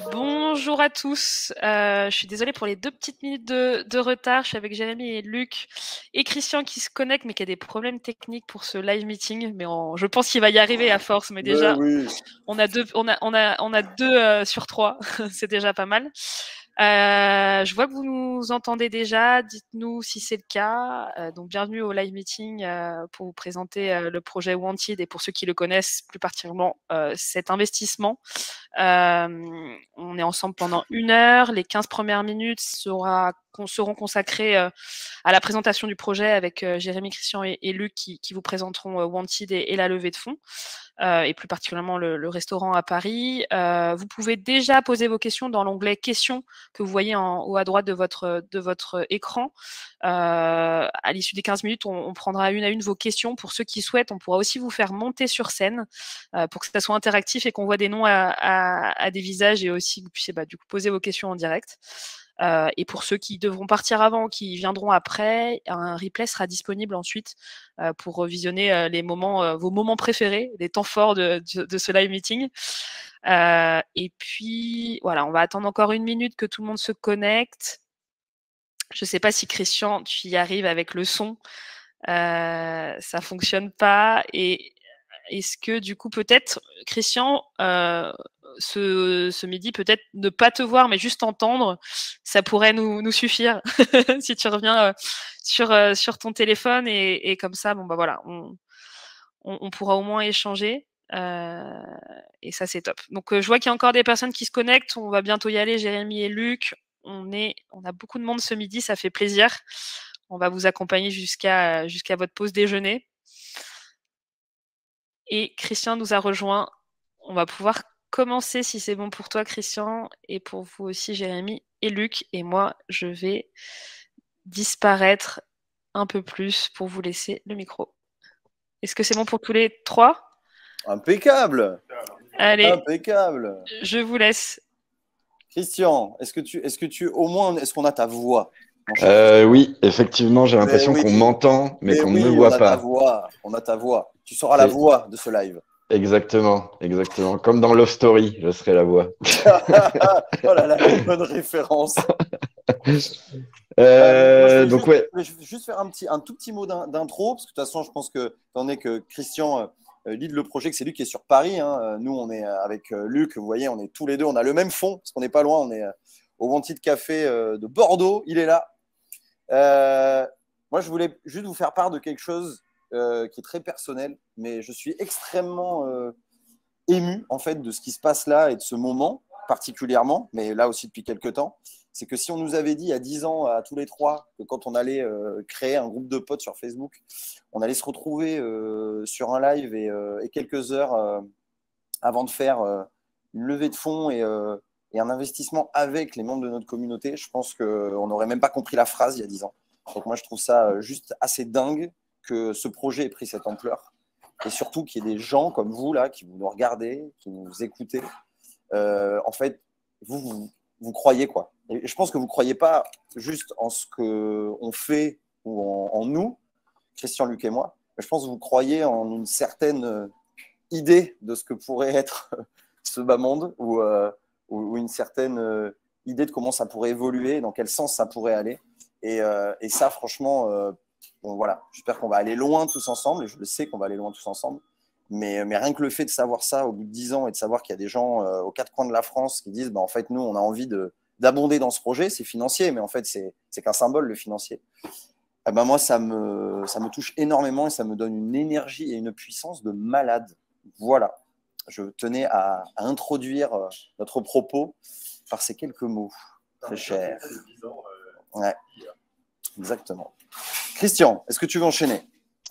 Bonjour à tous. Je suis désolée pour les 2 petites minutes de retard. Je suis avec Jérémy et Luc et Christian qui se connectent, mais qui a des problèmes techniques pour ce live meeting. Mais je pense qu'il va y arriver à force. Mais Mais déjà, oui. on a 2 sur 3. C'est déjà pas mal. Je vois que vous nous entendez déjà. Dites-nous si c'est le cas. Donc, bienvenue au live meeting pour vous présenter le projet Wanted et pour ceux qui le connaissent plus particulièrement cet investissement. On est ensemble pendant 1 heure. Les 15 premières minutes seront consacrées à la présentation du projet avec Jérémy, Christian et Luc qui vous présenteront Wanted et la levée de fonds. Et plus particulièrement le restaurant à Paris. Vous pouvez déjà poser vos questions dans l'onglet questions que vous voyez en haut à droite de votre écran. À l'issue des 15 minutes, on prendra une à une vos questions. Pour ceux qui souhaitent, on pourra aussi vous faire monter sur scène pour que ça soit interactif et qu'on voit des noms à des visages et aussi que vous puissiez du coup poser vos questions en direct. Et pour ceux qui devront partir avant, qui viendront après, un replay sera disponible ensuite pour visionner vos moments préférés, les temps forts de ce live meeting. Et puis, voilà, on va attendre encore 1 minute que tout le monde se connecte. Je ne sais pas si Christian, tu y arrives avec le son. Ça fonctionne pas. Et est-ce que du coup, peut-être, Christian, ce midi, peut-être ne pas te voir, mais juste entendre, ça pourrait nous suffire si tu reviens sur ton téléphone et comme ça, bon bah voilà, on pourra au moins échanger. Et ça, c'est top. Donc, je vois qu'il y a encore des personnes qui se connectent. On va bientôt y aller, Jérémy et Luc. On a beaucoup de monde ce midi, ça fait plaisir. On va vous accompagner jusqu'à votre pause déjeuner. Et Christian nous a rejoint. On va pouvoir commencer si c'est bon pour toi, Christian, et pour vous aussi, Jérémy et Luc. Et moi, je vais disparaître un peu plus pour vous laisser le micro. Est-ce que c'est bon pour tous les trois? Impeccable. Allez, Impeccable. je vous laisse. Christian, est-ce qu'on a ta voix, mon cher Christian? Oui, effectivement, j'ai Mais l'impression qu'on oui, m'entend, mais mais qu'on ne me oui, on voit a ta pas. voix. On a ta voix. Tu seras la C'est voix de ce live. exactement, exactement. Comme dans Love Story, je serai la voix. Oh là là, quelle bonne référence. Moi, Donc ouais, je voulais juste faire un tout petit mot d'intro, parce que de toute façon, je pense que, étant donné que Christian lead le projet, que c'est lui qui est sur Paris, hein, nous, on est avec Luc, vous voyez, on est tous les deux, on a le même fond, parce qu'on n'est pas loin, on est au Wanted Café de Bordeaux, il est là. Euh, Moi, je voulais juste vous faire part de quelque chose qui est très personnel, mais je suis extrêmement ému, en fait, de ce qui se passe là et de ce moment, particulièrement, mais là aussi depuis quelques temps. C'est que si on nous avait dit il y a 10 ans à tous les trois que quand on allait créer un groupe de potes sur Facebook, on allait se retrouver sur un live et quelques heures avant de faire une levée de fonds et un investissement avec les membres de notre communauté, je pense qu'on n'aurait même pas compris la phrase il y a 10 ans. Donc moi, je trouve ça juste assez dingue que ce projet ait pris cette ampleur et surtout qu'il y ait des gens comme vous là qui nous regardez, qui nous écoutez. En fait, vous croyez quoi. Et je pense que vous ne croyez pas juste en ce qu'on fait ou en nous, Christian, Luc et moi, mais je pense que vous croyez en une certaine idée de ce que pourrait être ce bas monde ou une certaine idée de comment ça pourrait évoluer, dans quel sens ça pourrait aller. Et ça, franchement, bon, voilà, j'espère qu'on va aller loin tous ensemble, et je le sais qu'on va aller loin tous ensemble. Mais rien que le fait de savoir ça au bout de 10 ans et de savoir qu'il y a des gens aux quatre coins de la France qui disent bah, en fait, nous, on a envie d'abonder dans ce projet, c'est financier, mais en fait, c'est qu'un symbole, le financier. Eh ben moi, ça me touche énormément et ça me donne une énergie et une puissance de malade. Voilà. Je tenais à introduire notre propos par ces quelques mots. C'est cher. Ouais, exactement. Christian, est-ce que tu veux enchaîner?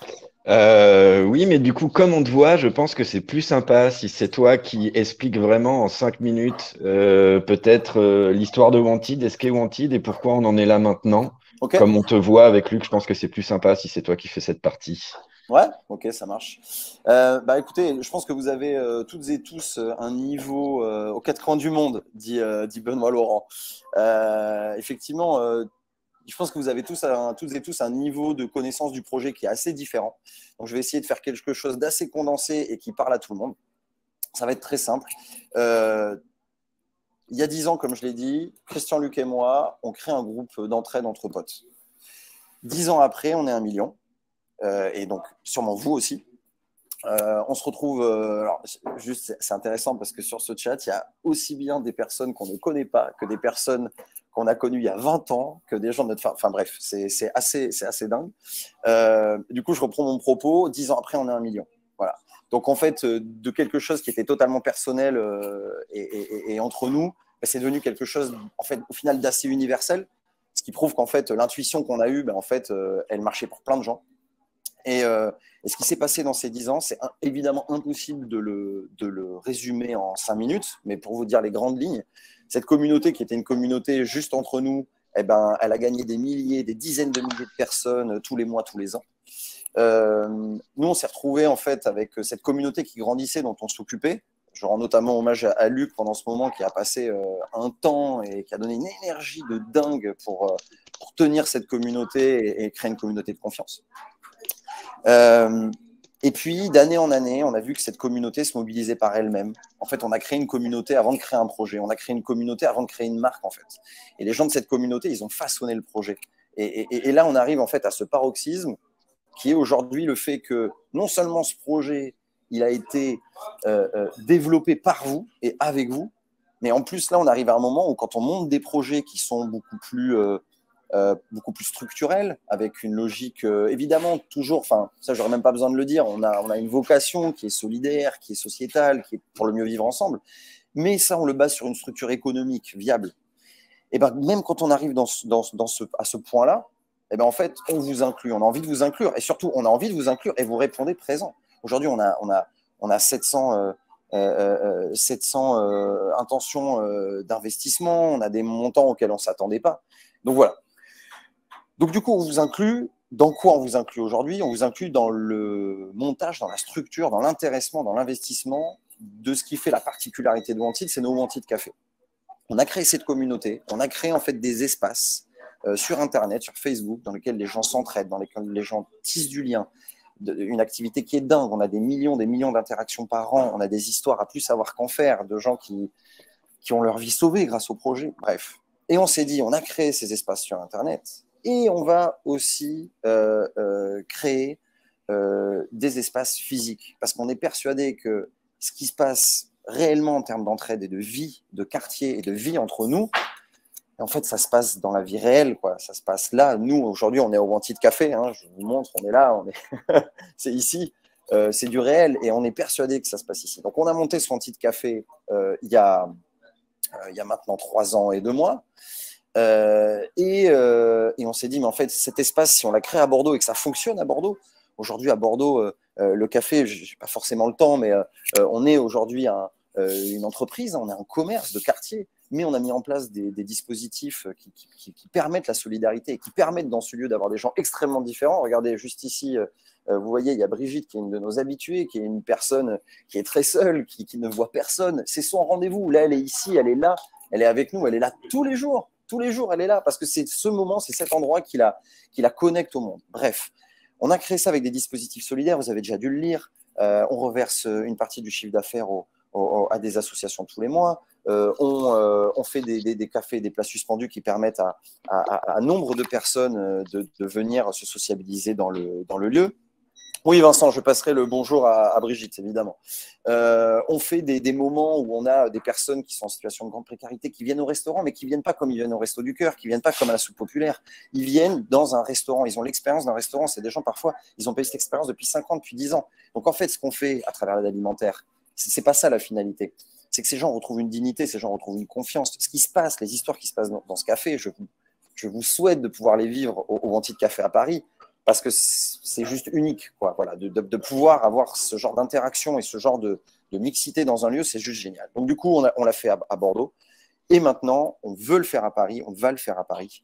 oui, mais du coup, comme on te voit, je pense que c'est plus sympa si c'est toi qui expliques vraiment en 5 minutes peut-être l'histoire de Wanted, est-ce qu'est Wanted et pourquoi on en est là maintenant. Ok. Comme on te voit avec Luc, je pense que c'est plus sympa si c'est toi qui fais cette partie. Ouais, ok, ça marche. Bah écoutez, je pense que vous avez toutes et tous un niveau aux quatre coins du monde, dit Benoît Laurent. Effectivement, je pense que vous avez toutes et tous un niveau de connaissance du projet qui est assez différent. Donc je vais essayer de faire quelque chose d'assez condensé et qui parle à tout le monde. Ça va être très simple. il y a 10 ans, comme je l'ai dit, Christian, Luc et moi, on crée un groupe d'entraide entre potes. 10 ans après, on est 1 million. Et donc, sûrement vous aussi. On se retrouve, alors juste c'est intéressant parce que sur ce chat, il y a aussi bien des personnes qu'on ne connaît pas que des personnes qu'on a connues il y a 20 ans, que des gens de notre... Enfin bref, c'est assez dingue. Du coup, je reprends mon propos. 10 ans après, on est 1 million. Voilà. Donc en fait, de quelque chose qui était totalement personnel et entre nous, c'est devenu quelque chose, en fait, au final, d'assez universel, ce qui prouve qu'en fait, l'intuition qu'on a eue, en fait, elle marchait pour plein de gens. Et ce qui s'est passé dans ces 10 ans, c'est évidemment impossible de le résumer en 5 minutes, mais pour vous dire les grandes lignes, cette communauté qui était une communauté juste entre nous, eh ben, elle a gagné des milliers, des dizaines de milliers de personnes tous les mois, tous les ans. Nous, on s'est retrouvés en fait avec cette communauté qui grandissait, dont on s'occupait. Je rends notamment hommage à Luc pendant ce moment qui a passé un temps et qui a donné une énergie de dingue pour tenir cette communauté et créer une communauté de confiance. Et puis, d'année en année, on a vu que cette communauté se mobilisait par elle-même. En fait, on a créé une communauté avant de créer un projet. On a créé une communauté avant de créer une marque, en fait. Et les gens de cette communauté, ils ont façonné le projet. Et là, on arrive en fait à ce paroxysme qui est aujourd'hui le fait que non seulement ce projet, il a été développé par vous et avec vous, mais en plus, là, on arrive à un moment où quand on monte des projets qui sont beaucoup plus structurel, avec une logique, évidemment, toujours, enfin, ça, j'aurais même pas besoin de le dire, on a une vocation qui est solidaire, qui est sociétale, qui est pour le mieux vivre ensemble, mais ça, on le base sur une structure économique viable. Et ben, même quand on arrive à ce point-là, et ben, en fait, on vous inclut, on a envie de vous inclure, et surtout, on a envie de vous inclure, et vous répondez présent. Aujourd'hui, on a 700 intentions d'investissement, on a des montants auxquels on ne s'attendait pas. Donc voilà. Donc, du coup, on vous inclut. Dans quoi on vous inclut aujourd'hui? On vous inclut dans le montage, dans la structure, dans l'intéressement, dans l'investissement de ce qui fait la particularité de Wanted, c'est nos Wanted Café. On a créé cette communauté, on a créé en fait des espaces sur Internet, sur Facebook, dans lesquels les gens s'entraident, dans lesquels les gens tissent du lien, une activité qui est dingue. On a des millions d'interactions par an, on a des histoires à plus savoir qu'en faire, de gens qui ont leur vie sauvée grâce au projet, bref. Et on s'est dit, on a créé ces espaces sur Internet, et on va aussi créer des espaces physiques. Parce qu'on est persuadé que ce qui se passe réellement en termes d'entraide et de vie, de quartier et de vie entre nous, en fait, ça se passe dans la vie réelle, quoi. Ça se passe là. Nous, aujourd'hui, on est au Wanted Café. Hein, je vous montre, on est là. C'est ici. C'est du réel. Et on est persuadé que ça se passe ici. Donc, on a monté ce Wanted Café il y a maintenant 3 ans et 2 mois. Et on s'est dit, mais en fait, cet espace, si on l'a créé à Bordeaux et que ça fonctionne à Bordeaux, aujourd'hui à Bordeaux, le café, je n'ai pas forcément le temps, mais on est aujourd'hui une entreprise, on est un commerce de quartier, mais on a mis en place des dispositifs qui permettent la solidarité et qui permettent dans ce lieu d'avoir des gens extrêmement différents. Regardez, juste ici, vous voyez, il y a Brigitte qui est une de nos habituées, qui est une personne qui est très seule, qui ne voit personne. C'est son rendez-vous. Là, elle est ici, elle est là, elle est avec nous, elle est là tous les jours. Tous les jours, elle est là parce que c'est ce moment, c'est cet endroit qui la connecte au monde. Bref, on a créé ça avec des dispositifs solidaires. Vous avez déjà dû le lire. On reverse une partie du chiffre d'affaires à des associations tous les mois. On fait des cafés, des places suspendues qui permettent à nombre de personnes de venir se sociabiliser dans le lieu. Oui, Vincent, je passerai le bonjour à Brigitte, évidemment. On fait des moments où on a des personnes qui sont en situation de grande précarité, qui viennent au restaurant, mais qui ne viennent pas comme ils viennent au Resto du Cœur, qui ne viennent pas comme à la soupe populaire. Ils viennent dans un restaurant, ils ont l'expérience d'un restaurant. C'est des gens, parfois, ils ont payé cette expérience depuis 5 ans, depuis 10 ans. Donc, en fait, ce qu'on fait à travers l'aide alimentaire, ce n'est pas ça la finalité. C'est que ces gens retrouvent une dignité, ces gens retrouvent une confiance. Ce qui se passe, les histoires qui se passent dans ce café, je vous souhaite de pouvoir les vivre au Wanted Café à Paris, parce que c'est juste unique, quoi. Voilà, de pouvoir avoir ce genre d'interaction et ce genre de mixité dans un lieu, c'est juste génial. Donc du coup, on l'a fait à Bordeaux, et maintenant, on veut le faire à Paris, on va le faire à Paris.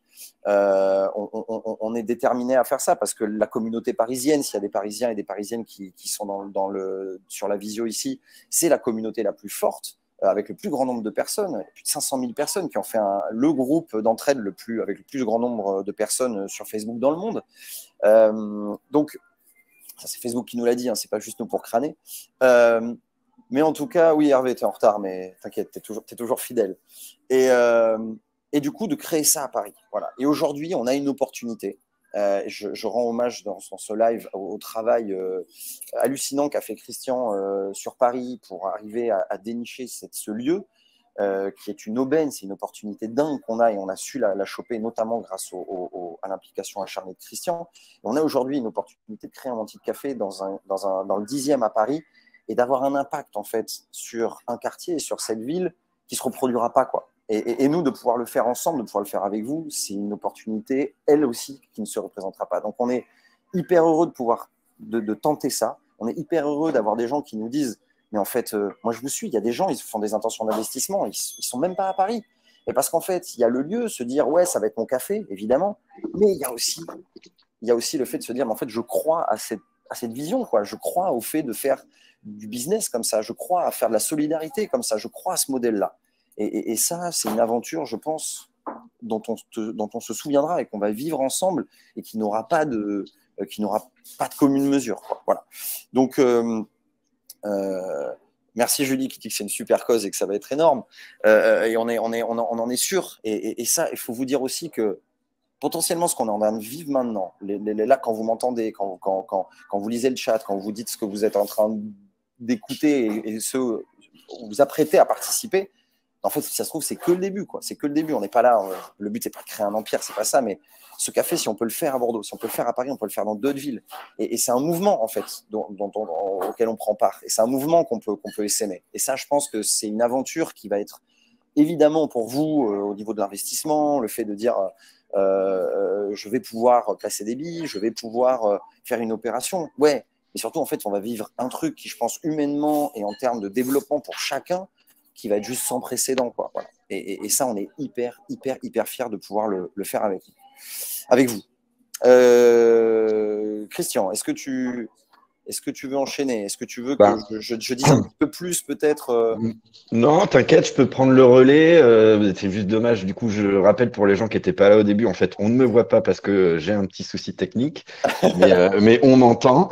On est déterminé à faire ça, parce que la communauté parisienne, s'il y a des Parisiens et des Parisiennes qui sont sur la visio ici, c'est la communauté la plus forte, avec le plus grand nombre de personnes, plus de 500 000 personnes qui ont fait le groupe d'entraide avec le plus grand nombre de personnes sur Facebook dans le monde. Donc, ça c'est Facebook qui nous l'a dit, hein, c'est pas juste nous pour crâner. Mais en tout cas, oui, Hervé, tu es en retard, mais t'inquiète, t'es toujours fidèle. Et du coup, de créer ça à Paris. Voilà. Et aujourd'hui, on a une opportunité. Je rends hommage dans ce live au travail hallucinant qu'a fait Christian sur Paris pour arriver à dénicher ce lieu qui est une aubaine, c'est une opportunité dingue qu'on a et on a su la choper notamment grâce à l'implication acharnée de Christian. Et on a aujourd'hui une opportunité de créer un Wanted Café dans le 10e à Paris et d'avoir un impact en fait sur un quartier et sur cette ville qui ne se reproduira pas, quoi. Et nous, de pouvoir le faire ensemble, de pouvoir le faire avec vous, c'est une opportunité, elle aussi, qui ne se représentera pas. Donc, on est hyper heureux de pouvoir de tenter ça. On est hyper heureux d'avoir des gens qui nous disent mais en fait, moi, je vous suis. Il y a des gens, ils font des intentions d'investissement. Ils ne sont même pas à Paris. Et parce qu'en fait, il y a le lieu, se dire, ouais, ça va être mon café, évidemment. Mais il y a aussi le fait de se dire, mais en fait, je crois à cette vision, quoi. Je crois au fait de faire du business comme ça. Je crois à faire de la solidarité comme ça. Je crois à ce modèle-là. Et ça, c'est une aventure, je pense, dont on se souviendra et qu'on va vivre ensemble et qui n'aura pas de commune mesure, quoi. Voilà. Donc, merci Julie qui dit que c'est une super cause et que ça va être énorme. Et on en est sûr. Et ça, il faut vous dire aussi que potentiellement, ce qu'on est en train de vivre maintenant, là, quand vous m'entendez, quand vous lisez le chat, quand vous dites ce que vous êtes en train d'écouter et ce vous apprêtez à participer, en fait, si ça se trouve, c'est que le début, quoi. C'est que le début. On n'est pas là. Le but, c'est pas de créer un empire, c'est pas ça. Mais ce café, si on peut le faire à Bordeaux, si on peut le faire à Paris, on peut le faire dans d'autres villes. Et c'est un mouvement, en fait, auquel on prend part. Et c'est un mouvement qu'on peut essaimer. Et ça, je pense que c'est une aventure qui va être évidemment pour vous au niveau de l'investissement, le fait de dire je vais pouvoir placer des billes, je vais pouvoir faire une opération. Ouais. Et surtout, en fait, on va vivre un truc qui, je pense, humainement et en termes de développement pour chacun, qui va être juste sans précédent, quoi. Voilà. Et ça, on est hyper fiers de pouvoir le faire avec vous. Christian, est-ce que tu veux enchaîner? Est-ce que tu veux que je dise un peu plus, peut-être Non, t'inquiète, je peux prendre le relais. C'est juste dommage. Du coup, je rappelle pour les gens qui n'étaient pas là au début, en fait, on ne me voit pas parce que j'ai un petit souci technique, mais on m'entend.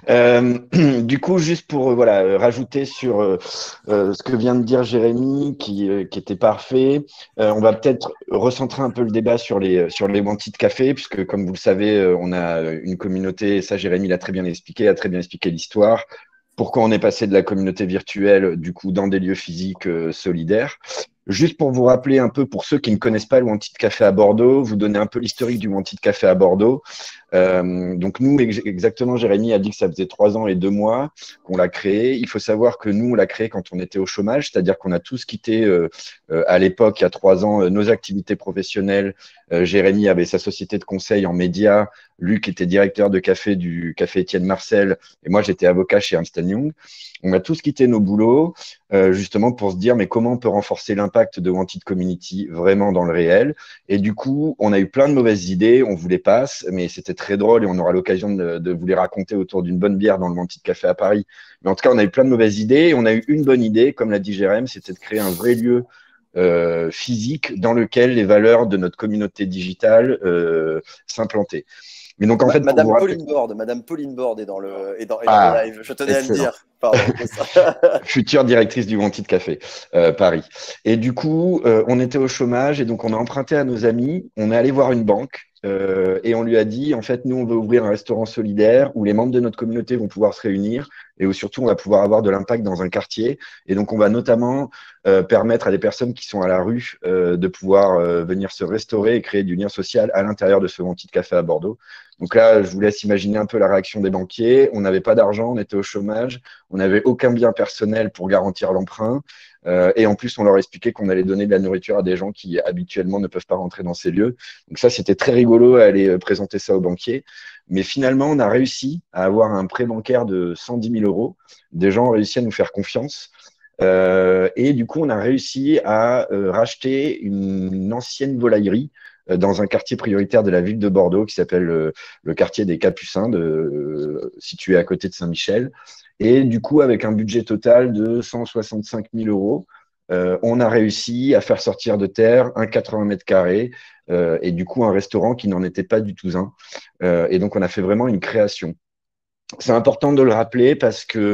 Du coup, juste pour rajouter sur ce que vient de dire Jérémy, qui était parfait, on va peut-être recentrer un peu le débat sur les Wanted Café, puisque comme vous le savez, on a une communauté, et ça Jérémy l'a très bien expliqué, a très bien expliqué l'histoire. Pourquoi on est passé de la communauté virtuelle, du coup, dans des lieux physiques solidaires. Juste pour vous rappeler un peu, pour ceux qui ne connaissent pas le Wanted Café à Bordeaux, vous donner un peu l'historique du Wanted Café à Bordeaux. Donc nous, exactement, Jérémy a dit que ça faisait 3 ans et 2 mois qu'on l'a créé. Il faut savoir que nous, on l'a créé quand on était au chômage, c'est-à-dire qu'on a tous quitté à l'époque, il y a 3 ans, nos activités professionnelles. Jérémy avait sa société de conseil en médias, Luc était directeur de café du Café Étienne Marcel, et moi j'étais avocat chez Ernst & Young. On a tous quitté nos boulots justement pour se dire mais comment on peut renforcer l'impact de Wanted Community vraiment dans le réel. Et du coup, on a eu plein de mauvaises idées, on vous les passe, mais c'était très drôle et on aura l'occasion de vous les raconter autour d'une bonne bière dans le Wanted Café à Paris. Mais en tout cas, on a eu plein de mauvaises idées et on a eu une bonne idée, comme l'a dit Jérémy, c'était de créer un vrai lieu physique dans lequel les valeurs de notre communauté digitale s'implantaient. Mais donc, en fait, Madame Pauline Borde est dans le live. Je tenais à le dire. Pardon. Future directrice du Wanted Café, Paris. Et du coup, on était au chômage et donc on a emprunté à nos amis. On est allé voir une banque et on lui a dit, en fait, nous, on veut ouvrir un restaurant solidaire où les membres de notre communauté vont pouvoir se réunir et où surtout, on va pouvoir avoir de l'impact dans un quartier. Et donc, on va notamment permettre à des personnes qui sont à la rue de pouvoir venir se restaurer et créer du lien social à l'intérieur de ce Wanted Café à Bordeaux. Donc là, je vous laisse imaginer un peu la réaction des banquiers. On n'avait pas d'argent, on était au chômage, on n'avait aucun bien personnel pour garantir l'emprunt. Et en plus, on leur expliquait qu'on allait donner de la nourriture à des gens qui habituellement ne peuvent pas rentrer dans ces lieux. Donc ça, c'était très rigolo à aller présenter ça aux banquiers. Mais finalement, on a réussi à avoir un prêt bancaire de 110 000 euros. Des gens ont réussi à nous faire confiance. Et du coup, on a réussi à racheter une ancienne volaillerie dans un quartier prioritaire de la ville de Bordeaux qui s'appelle le quartier des Capucins, situé à côté de Saint-Michel. Et du coup, avec un budget total de 165 000 euros, on a réussi à faire sortir de terre un 80 mètres carrés et du coup un restaurant qui n'en était pas du tout un. Et donc, on a fait vraiment une création. C'est important de le rappeler parce que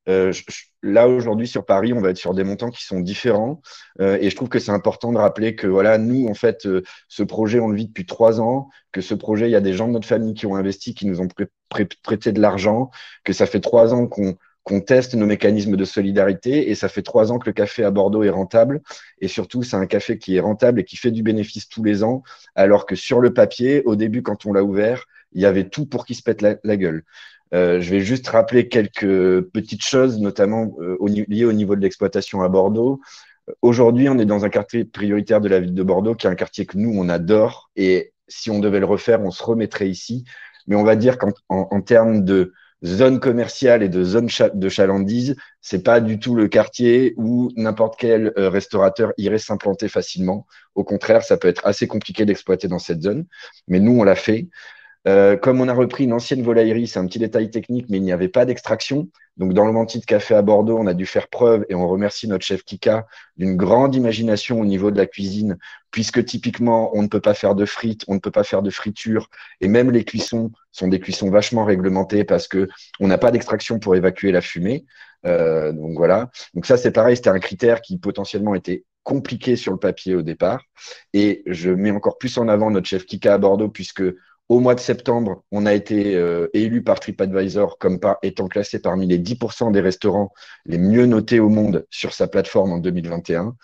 Là, aujourd'hui, sur Paris, on va être sur des montants qui sont différents. Et je trouve que c'est important de rappeler que voilà, nous, en fait, ce projet, on le vit depuis 3 ans, que ce projet, il y a des gens de notre famille qui ont investi, qui nous ont prêté de l'argent, que ça fait 3 ans qu'on teste nos mécanismes de solidarité et ça fait 3 ans que le café à Bordeaux est rentable. Et surtout, c'est un café qui est rentable et qui fait du bénéfice tous les ans, alors que sur le papier, au début, quand on l'a ouvert, il y avait tout pour qu'il se pète la gueule. Je vais juste rappeler quelques petites choses, notamment liées au niveau de l'exploitation à Bordeaux. Aujourd'hui, on est dans un quartier prioritaire de la ville de Bordeaux, qui est un quartier que nous, on adore. Et si on devait le refaire, on se remettrait ici. Mais on va dire qu'en termes de zone commerciale et de zone de chalandise, c'est pas du tout le quartier où n'importe quel restaurateur irait s'implanter facilement. Au contraire, ça peut être assez compliqué d'exploiter dans cette zone. Mais nous, on l'a fait. Comme on a repris une ancienne volaillerie, c'est un petit détail technique, mais il n'y avait pas d'extraction. Donc, dans le Menti de Café à Bordeaux, on a dû faire preuve, et on remercie notre chef Kika, d'une grande imagination au niveau de la cuisine, puisque typiquement, on ne peut pas faire de frites, on ne peut pas faire de friture, et même les cuissons sont des cuissons vachement réglementées parce que on n'a pas d'extraction pour évacuer la fumée. Donc voilà. Donc ça, c'est pareil, c'était un critère qui potentiellement était compliqué sur le papier au départ. Et je mets encore plus en avant notre chef Kika à Bordeaux, puisque au mois de septembre, on a été élu par TripAdvisor comme étant classé parmi les 10% des restaurants les mieux notés au monde sur sa plateforme en 2021.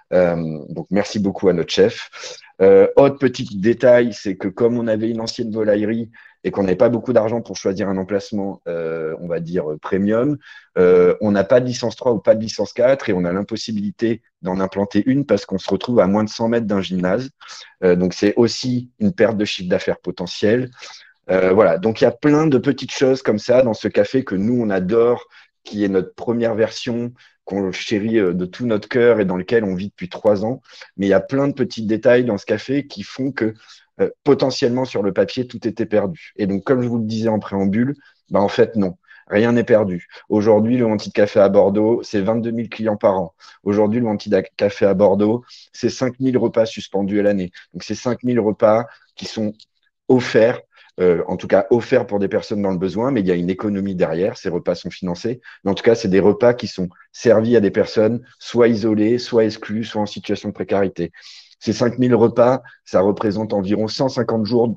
Donc, merci beaucoup à notre chef. Autre petit détail, c'est que comme on avait une ancienne volaillerie et qu'on n'avait pas beaucoup d'argent pour choisir un emplacement, on va dire, premium, on n'a pas de licence 3 ou pas de licence 4 et on a l'impossibilité d'en implanter une parce qu'on se retrouve à moins de 100 mètres d'un gymnase. Donc, c'est aussi une perte de chiffre d'affaires potentielle. Voilà, donc il y a plein de petites choses comme ça dans ce café que nous, on adore, qui est notre première version, qu'on chérit de tout notre cœur et dans lequel on vit depuis 3 ans. Mais il y a plein de petits détails dans ce café qui font que potentiellement sur le papier, tout était perdu. Et donc, comme je vous le disais en préambule, bah, en fait, non. Rien n'est perdu. Aujourd'hui, le Wanted Café à Bordeaux, c'est 22 000 clients par an. Aujourd'hui, le Wanted Café à Bordeaux, c'est 5 000 repas suspendus à l'année. Donc, c'est 5 000 repas qui sont offerts, en tout cas offerts pour des personnes dans le besoin, mais il y a une économie derrière. Ces repas sont financés. Mais en tout cas, c'est des repas qui sont servis à des personnes soit isolées, soit exclues, soit en situation de précarité. Ces 5 000 repas, ça représente environ 150 jours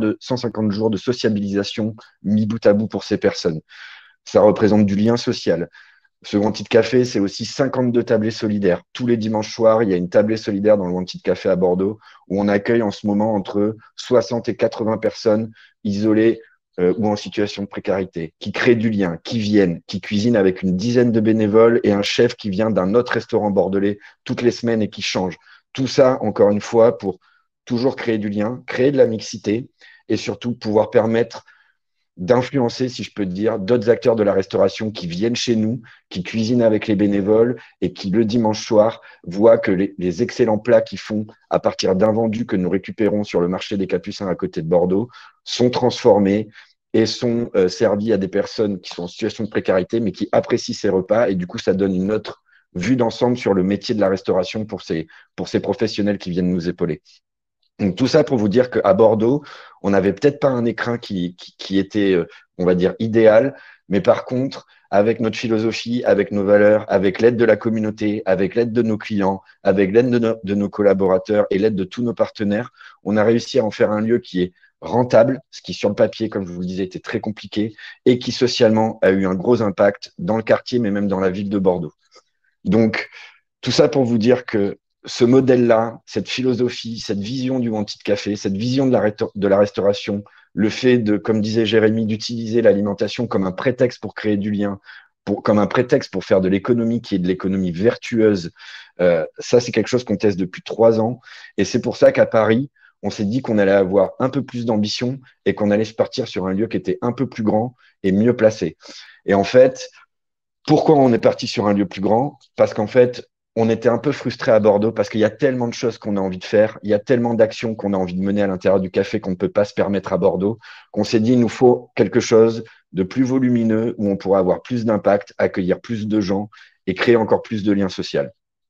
de sociabilisation mis bout à bout pour ces personnes. Ça représente du lien social. Ce Wanted Café, c'est aussi 52 tablées solidaires. Tous les dimanches soirs, il y a une tablée solidaire dans le Wanted Café à Bordeaux où on accueille en ce moment entre 60 et 80 personnes isolées ou en situation de précarité, qui créent du lien, qui viennent, qui cuisinent avec une dizaine de bénévoles et un chef qui vient d'un autre restaurant bordelais toutes les semaines et qui change. Tout ça, encore une fois, pour toujours créer du lien, créer de la mixité et surtout pouvoir permettre d'influencer, si je peux te dire, d'autres acteurs de la restauration qui viennent chez nous, qui cuisinent avec les bénévoles et qui, le dimanche soir, voient que les excellents plats qu'ils font à partir d'invendus que nous récupérons sur le marché des Capucins à côté de Bordeaux sont transformés et sont servis à des personnes qui sont en situation de précarité, mais qui apprécient ces repas. Et du coup, ça donne une autre vue d'ensemble sur le métier de la restauration pour ces professionnels qui viennent nous épauler. Donc, tout ça pour vous dire qu'à Bordeaux, on n'avait peut-être pas un écrin qui était, on va dire, idéal, mais par contre, avec notre philosophie, avec nos valeurs, avec l'aide de la communauté, avec l'aide de nos clients, avec l'aide de nos collaborateurs et l'aide de tous nos partenaires, on a réussi à en faire un lieu qui est rentable, ce qui sur le papier, comme je vous le disais, était très compliqué, et qui socialement a eu un gros impact dans le quartier, mais même dans la ville de Bordeaux. Donc, tout ça pour vous dire que ce modèle-là, cette philosophie, cette vision du Wanted Café, cette vision de la restauration, le fait de, comme disait Jérémy, d'utiliser l'alimentation comme un prétexte pour créer du lien, comme un prétexte pour faire de l'économie qui est de l'économie vertueuse, ça, c'est quelque chose qu'on teste depuis 3 ans. Et c'est pour ça qu'à Paris, on s'est dit qu'on allait avoir un peu plus d'ambition et qu'on allait se partir sur un lieu qui était un peu plus grand et mieux placé. Et en fait, pourquoi on est parti sur un lieu plus grand? Parce qu'en fait, on était un peu frustré à Bordeaux parce qu'il y a tellement de choses qu'on a envie de faire, il y a tellement d'actions qu'on a envie de mener à l'intérieur du café qu'on ne peut pas se permettre à Bordeaux, qu'on s'est dit il nous faut quelque chose de plus volumineux où on pourra avoir plus d'impact, accueillir plus de gens et créer encore plus de liens sociaux.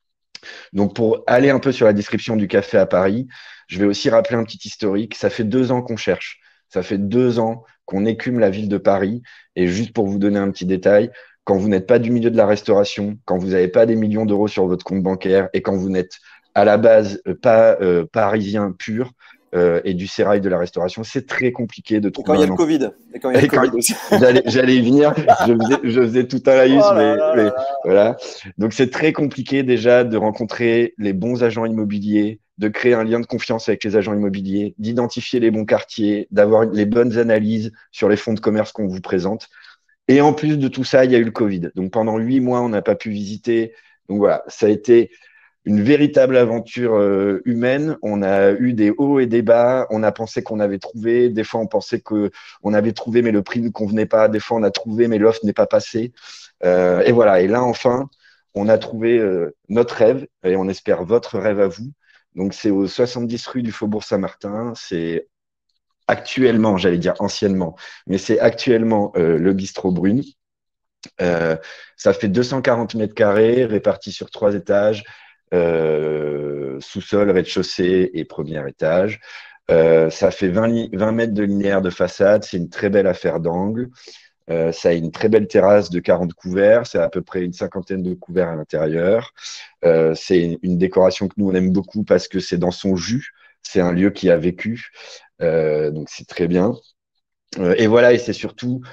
Donc pour aller un peu sur la description du café à Paris, je vais aussi rappeler un petit historique. Ça fait 2 ans qu'on cherche. Ça fait 2 ans qu'on écume la ville de Paris. Et juste pour vous donner un petit détail, quand vous n'êtes pas du milieu de la restauration, quand vous n'avez pas des millions d'euros sur votre compte bancaire et quand vous n'êtes à la base pas parisien pur et du sérail de la restauration, c'est très compliqué de Et trouver quand il y a un le emploi. Covid. Et quand il y a le Covid aussi. J'allais y venir, je faisais tout un laïus, Oh là mais, là là mais là. voilà. Donc c'est très compliqué déjà de rencontrer les bons agents immobiliers, de créer un lien de confiance avec les agents immobiliers, d'identifier les bons quartiers, d'avoir les bonnes analyses sur les fonds de commerce qu'on vous présente. Et en plus de tout ça, il y a eu le Covid. Donc pendant 8 mois, on n'a pas pu visiter. Donc voilà, ça a été une véritable aventure humaine. On a eu des hauts et des bas. On a pensé qu'on avait trouvé. Des fois, on pensait qu'on avait trouvé, mais le prix ne convenait pas. Des fois, on a trouvé, mais l'offre n'est pas passée. Et voilà. Et là, enfin, on a trouvé notre rêve et on espère votre rêve à vous. Donc, c'est au 70 rue du Faubourg Saint-Martin. C'est actuellement, j'allais dire anciennement, mais c'est actuellement le Bistrot Brune. Ça fait 240 mètres carrés répartis sur 3 étages, sous-sol, rez-de-chaussée et premier étage. Ça fait 20 mètres de linéaire de façade. C'est une très belle affaire d'angle. Ça a une très belle terrasse de 40 couverts. C'est à peu près une cinquantaine de couverts à l'intérieur. C'est une décoration que nous, on aime beaucoup parce que c'est dans son jus. C'est un lieu qui a vécu. Donc, c'est très bien. Et voilà, et c'est surtout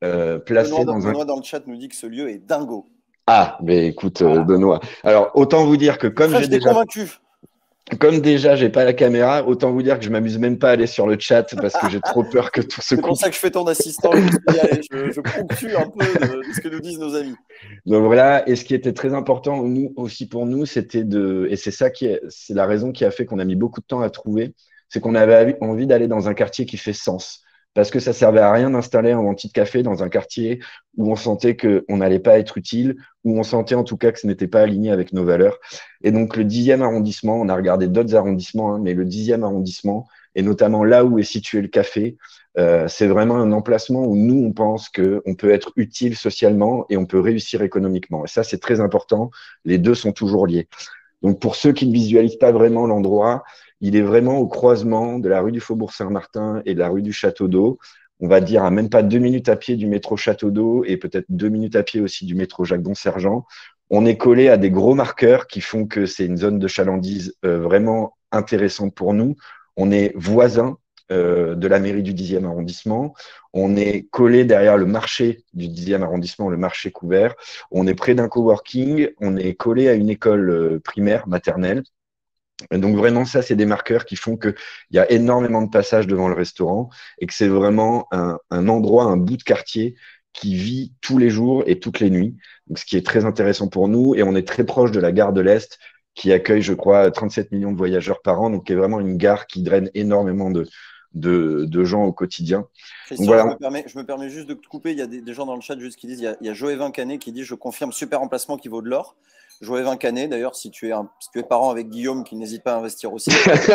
placé dans un… Benoît dans le chat nous dit que ce lieu est dingo. Ah, mais écoute, Voilà. Benoît. Alors, autant vous dire que comme Après, je t'ai convaincu. comme déjà, j'ai pas la caméra, autant vous dire que je m'amuse même pas à aller sur le chat parce que j'ai trop peur que tout se C'est pour coupe. ça que je fais ton assistant. Je me suis dit, allez, je ponctue un peu de ce que nous disent nos amis. Donc voilà, et ce qui était très important nous, aussi pour nous, c'était et c'est ça c'est la raison qui a fait qu'on a mis beaucoup de temps à trouver, c'est qu'on avait envie d'aller dans un quartier qui fait sens. Parce que ça servait à rien d'installer un venti de café dans un quartier où on sentait qu'on n'allait pas être utile, où on sentait en tout cas que ce n'était pas aligné avec nos valeurs. Et donc le 10e arrondissement, on a regardé d'autres arrondissements, hein, mais le 10e arrondissement, et notamment là où est situé le café, c'est vraiment un emplacement où nous, on pense qu'on peut être utile socialement et on peut réussir économiquement. Et ça, c'est très important. Les deux sont toujours liés. Donc, pour ceux qui ne visualisent pas vraiment l'endroit, il est vraiment au croisement de la rue du Faubourg Saint-Martin et de la rue du Château d'Eau. On va dire à même pas 2 minutes à pied du métro Château d'Eau et peut-être 2 minutes à pied aussi du métro Jacques-Dont-Sergent. On est collé à des gros marqueurs qui font que c'est une zone de chalandise vraiment intéressante pour nous. On est voisins de la mairie du 10e arrondissement. On est collé derrière le marché du 10e arrondissement, le marché couvert. On est près d'un coworking. On est collé à une école primaire, maternelle. Et donc vraiment, ça, c'est des marqueurs qui font qu'il y a énormément de passages devant le restaurant et que c'est vraiment un endroit, un bout de quartier qui vit tous les jours et toutes les nuits. Donc, ce qui est très intéressant pour nous. Et on est très proche de la gare de l'Est qui accueille, je crois, 37 millions de voyageurs par an. Donc, qui est vraiment une gare qui draine énormément de gens au quotidien. Christian, voilà. je me permets juste de te couper. Il y a des gens dans le chat juste qui disent, il y a Joëvin Canet qui dit, je confirme, super emplacement qui vaut de l'or. Joëvin Canet, d'ailleurs, si tu es parent avec Guillaume, qui n'hésite pas à investir aussi.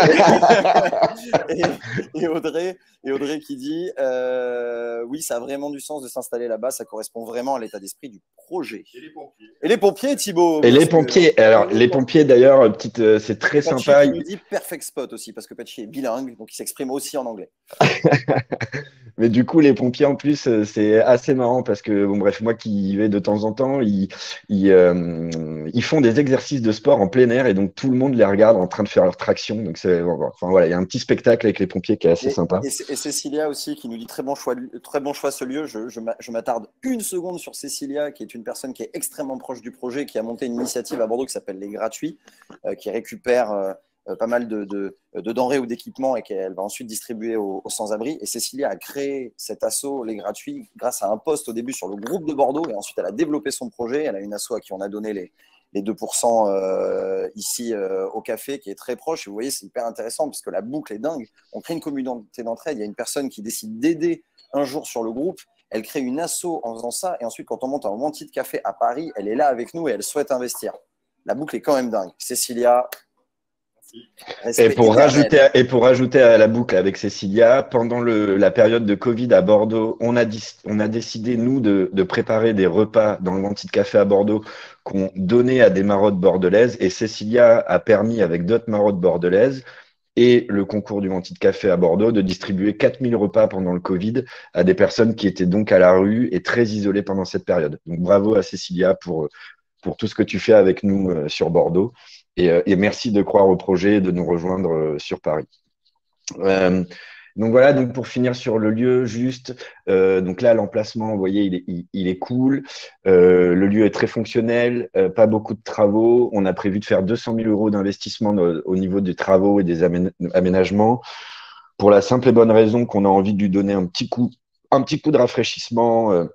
et Audrey qui dit oui, ça a vraiment du sens de s'installer là-bas, ça correspond vraiment à l'état d'esprit du projet. Et les pompiers, Thibaut. Et les pompiers, alors les pompiers d'ailleurs, c'est très Patchy sympa. Qui nous dit perfect spot aussi, parce que Patchy est bilingue, donc il s'exprime aussi en anglais. Mais du coup, les pompiers en plus, c'est assez marrant parce que, bon, bref, moi qui y vais de temps en temps, ils font des exercices de sport en plein air et donc tout le monde les regarde en train de faire leur traction. Donc, enfin, voilà, il y a un petit spectacle avec les pompiers qui est assez sympa. Et Cécilia aussi qui nous dit très bon choix ce lieu. Je m'attarde une seconde sur Cécilia, qui est une personne qui est extrêmement proche du projet, qui a monté une initiative à Bordeaux qui s'appelle Les Gratuits, qui récupère pas mal de denrées ou d'équipements et qu'elle va ensuite distribuer aux sans-abri. Et Cécilia a créé cet asso Les Gratuits grâce à un post au début sur le groupe de Bordeaux et ensuite elle a développé son projet. Elle a une asso à qui on a donné les 2% ici au café qui est très proche. Et vous voyez, c'est hyper intéressant parce que la boucle est dingue. On crée une communauté d'entraide. Il y a une personne qui décide d'aider un jour sur le groupe. Elle crée une asso en faisant ça. Et ensuite, quand on monte un Wanted Café à Paris, elle est là avec nous et elle souhaite investir. La boucle est quand même dingue. Cécilia… Et pour rajouter à la boucle avec Cécilia, pendant la période de Covid à Bordeaux, on a décidé, nous, de préparer des repas dans le Wanted Café à Bordeaux qu'on donnait à des maraudes bordelaises. Et Cécilia a permis, avec d'autres maraudes bordelaises, et le concours du Menti de Café à Bordeaux de distribuer 4000 repas pendant le Covid à des personnes qui étaient donc à la rue et très isolées pendant cette période. Donc bravo à Cécilia pour tout ce que tu fais avec nous sur Bordeaux. Et merci de croire au projet et de nous rejoindre sur Paris. Donc voilà, donc pour finir sur le lieu, juste, donc là, l'emplacement, vous voyez, il est cool. Le lieu est très fonctionnel, pas beaucoup de travaux. On a prévu de faire 200 000 euros d'investissement au niveau des travaux et des aménagements, pour la simple et bonne raison qu'on a envie de lui donner un petit coup de rafraîchissement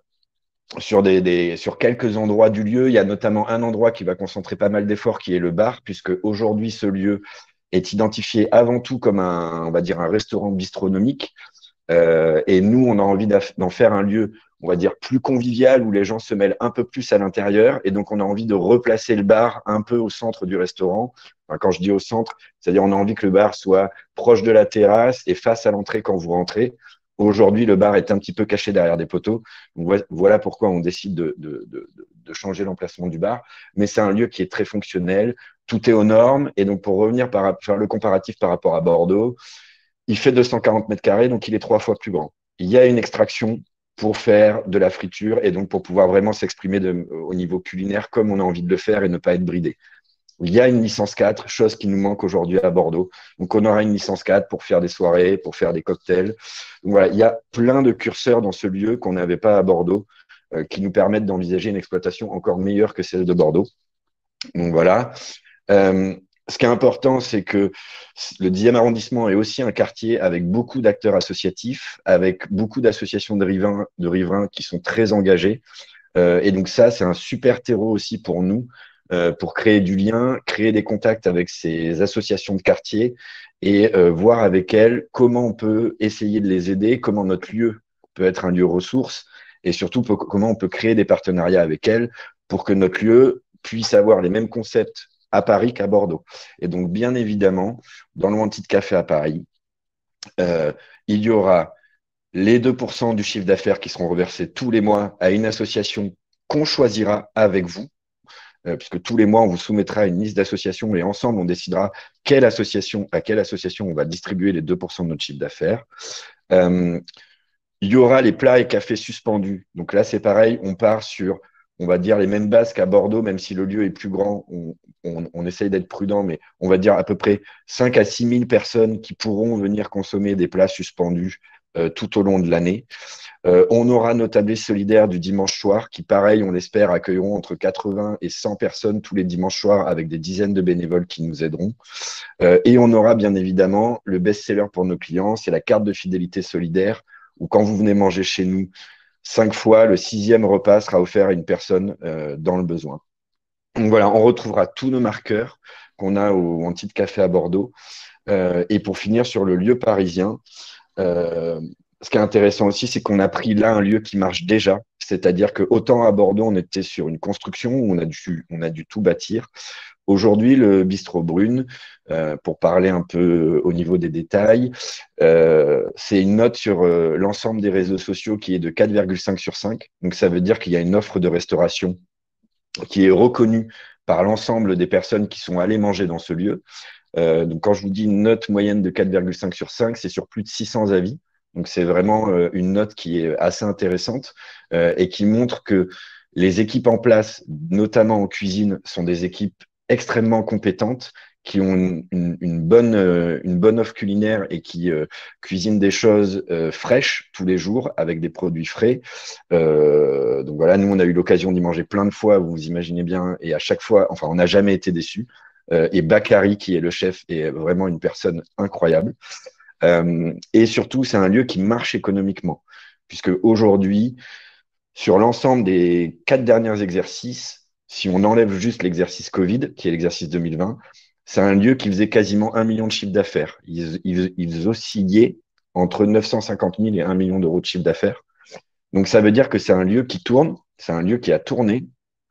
sur quelques endroits du lieu. Il y a notamment un endroit qui va concentrer pas mal d'efforts, qui est le bar, puisque aujourd'hui, ce lieu est identifié avant tout comme on va dire un restaurant bistronomique. Et nous, on a envie d'en faire un lieu, on va dire, plus convivial, où les gens se mêlent un peu plus à l'intérieur. Et donc, on a envie de replacer le bar un peu au centre du restaurant. Enfin, quand je dis au centre, c'est-à-dire on a envie que le bar soit proche de la terrasse et face à l'entrée quand vous rentrez. Aujourd'hui, le bar est un petit peu caché derrière des poteaux. Donc, voilà pourquoi on décide de changer l'emplacement du bar. Mais c'est un lieu qui est très fonctionnel. Tout est aux normes. Et donc, pour revenir faire le comparatif par rapport à Bordeaux, il fait 240 mètres carrés, donc il est 3 fois plus grand. Il y a une extraction pour faire de la friture et donc pour pouvoir vraiment s'exprimer au niveau culinaire comme on a envie de le faire et ne pas être bridé. Il y a une licence 4, chose qui nous manque aujourd'hui à Bordeaux. Donc, on aura une licence 4 pour faire des soirées, pour faire des cocktails. Donc, voilà, il y a plein de curseurs dans ce lieu qu'on n'avait pas à Bordeaux, qui nous permettent d'envisager une exploitation encore meilleure que celle de Bordeaux. Donc, voilà. Ce qui est important, c'est que le 10e arrondissement est aussi un quartier avec beaucoup d'acteurs associatifs, avec beaucoup d'associations de riverains qui sont très engagés. Et donc ça, c'est un super terreau aussi pour nous, pour créer du lien, créer des contacts avec ces associations de quartier et voir avec elles comment on peut essayer de les aider, comment notre lieu peut être un lieu ressource et surtout comment on peut créer des partenariats avec elles pour que notre lieu puisse avoir les mêmes concepts à Paris qu'à Bordeaux. Et donc, bien évidemment, dans le Wanted Café à Paris, il y aura les 2% du chiffre d'affaires qui seront reversés tous les mois à une association qu'on choisira avec vous, puisque tous les mois, on vous soumettra une liste d'associations et ensemble, on décidera à quelle association on va distribuer les 2% de notre chiffre d'affaires. Il y aura les plats et cafés suspendus. Donc là, c'est pareil, on part sur, on va dire, les mêmes bases qu'à Bordeaux, même si le lieu est plus grand, on essaye d'être prudent, mais on va dire à peu près 5 à 6 000 personnes qui pourront venir consommer des plats suspendus tout au long de l'année. On aura nos tablés solidaires du dimanche soir qui, pareil, on l'espère, accueilleront entre 80 et 100 personnes tous les dimanches soirs avec des dizaines de bénévoles qui nous aideront. Et on aura bien évidemment le best-seller pour nos clients, c'est la carte de fidélité solidaire où quand vous venez manger chez nous 5 fois, le 6e repas sera offert à une personne dans le besoin. Donc voilà, on retrouvera tous nos marqueurs qu'on a au Wanted Café à Bordeaux. Et pour finir sur le lieu parisien, ce qui est intéressant aussi, c'est qu'on a pris là un lieu qui marche déjà. C'est-à-dire que autant à Bordeaux, on était sur une construction où on a dû tout bâtir. Aujourd'hui, le Bistrot Brune, pour parler un peu au niveau des détails, c'est une note sur l'ensemble des réseaux sociaux qui est de 4,5 sur 5. Donc, ça veut dire qu'il y a une offre de restauration qui est reconnue par l'ensemble des personnes qui sont allées manger dans ce lieu. Donc, quand je vous dis une note moyenne de 4,5 sur 5, c'est sur plus de 600 avis. Donc, c'est vraiment une note qui est assez intéressante et qui montre que les équipes en place, notamment en cuisine, sont des équipes extrêmement compétentes, qui ont une bonne offre culinaire et qui cuisinent des choses fraîches tous les jours avec des produits frais. Donc voilà, nous, on a eu l'occasion d'y manger plein de fois, vous imaginez bien, et à chaque fois, enfin, on n'a jamais été déçus. Et Bakary, qui est le chef, est vraiment une personne incroyable. Et surtout, c'est un lieu qui marche économiquement, puisque aujourd'hui, sur l'ensemble des 4 derniers exercices, si on enlève juste l'exercice Covid, qui est l'exercice 2020, c'est un lieu qui faisait quasiment 1 million de chiffre d'affaires. Ils oscillaient entre 950 000 et 1 million d'euros de chiffre d'affaires. Donc, ça veut dire que c'est un lieu qui tourne, c'est un lieu qui a tourné.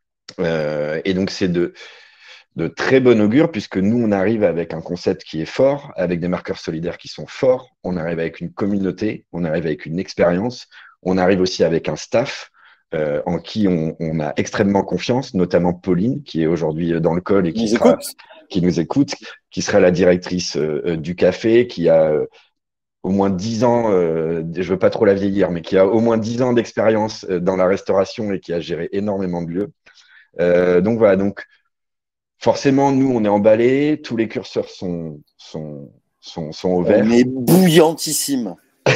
Et donc, c'est de très bon augure, puisque nous, on arrive avec un concept qui est fort, avec des marqueurs solidaires qui sont forts, on arrive avec une communauté, on arrive avec une expérience, on arrive aussi avec un staff en qui on a extrêmement confiance, notamment Pauline, qui est aujourd'hui dans le call et qui sera qui nous écoute, qui serait la directrice du café, qui a au moins 10 ans, je veux pas trop la vieillir, mais qui a au moins 10 ans d'expérience dans la restauration et qui a géré énormément de lieux. Donc voilà, donc forcément, nous, on est emballés, tous les curseurs sont au vert. On est bouillantissime.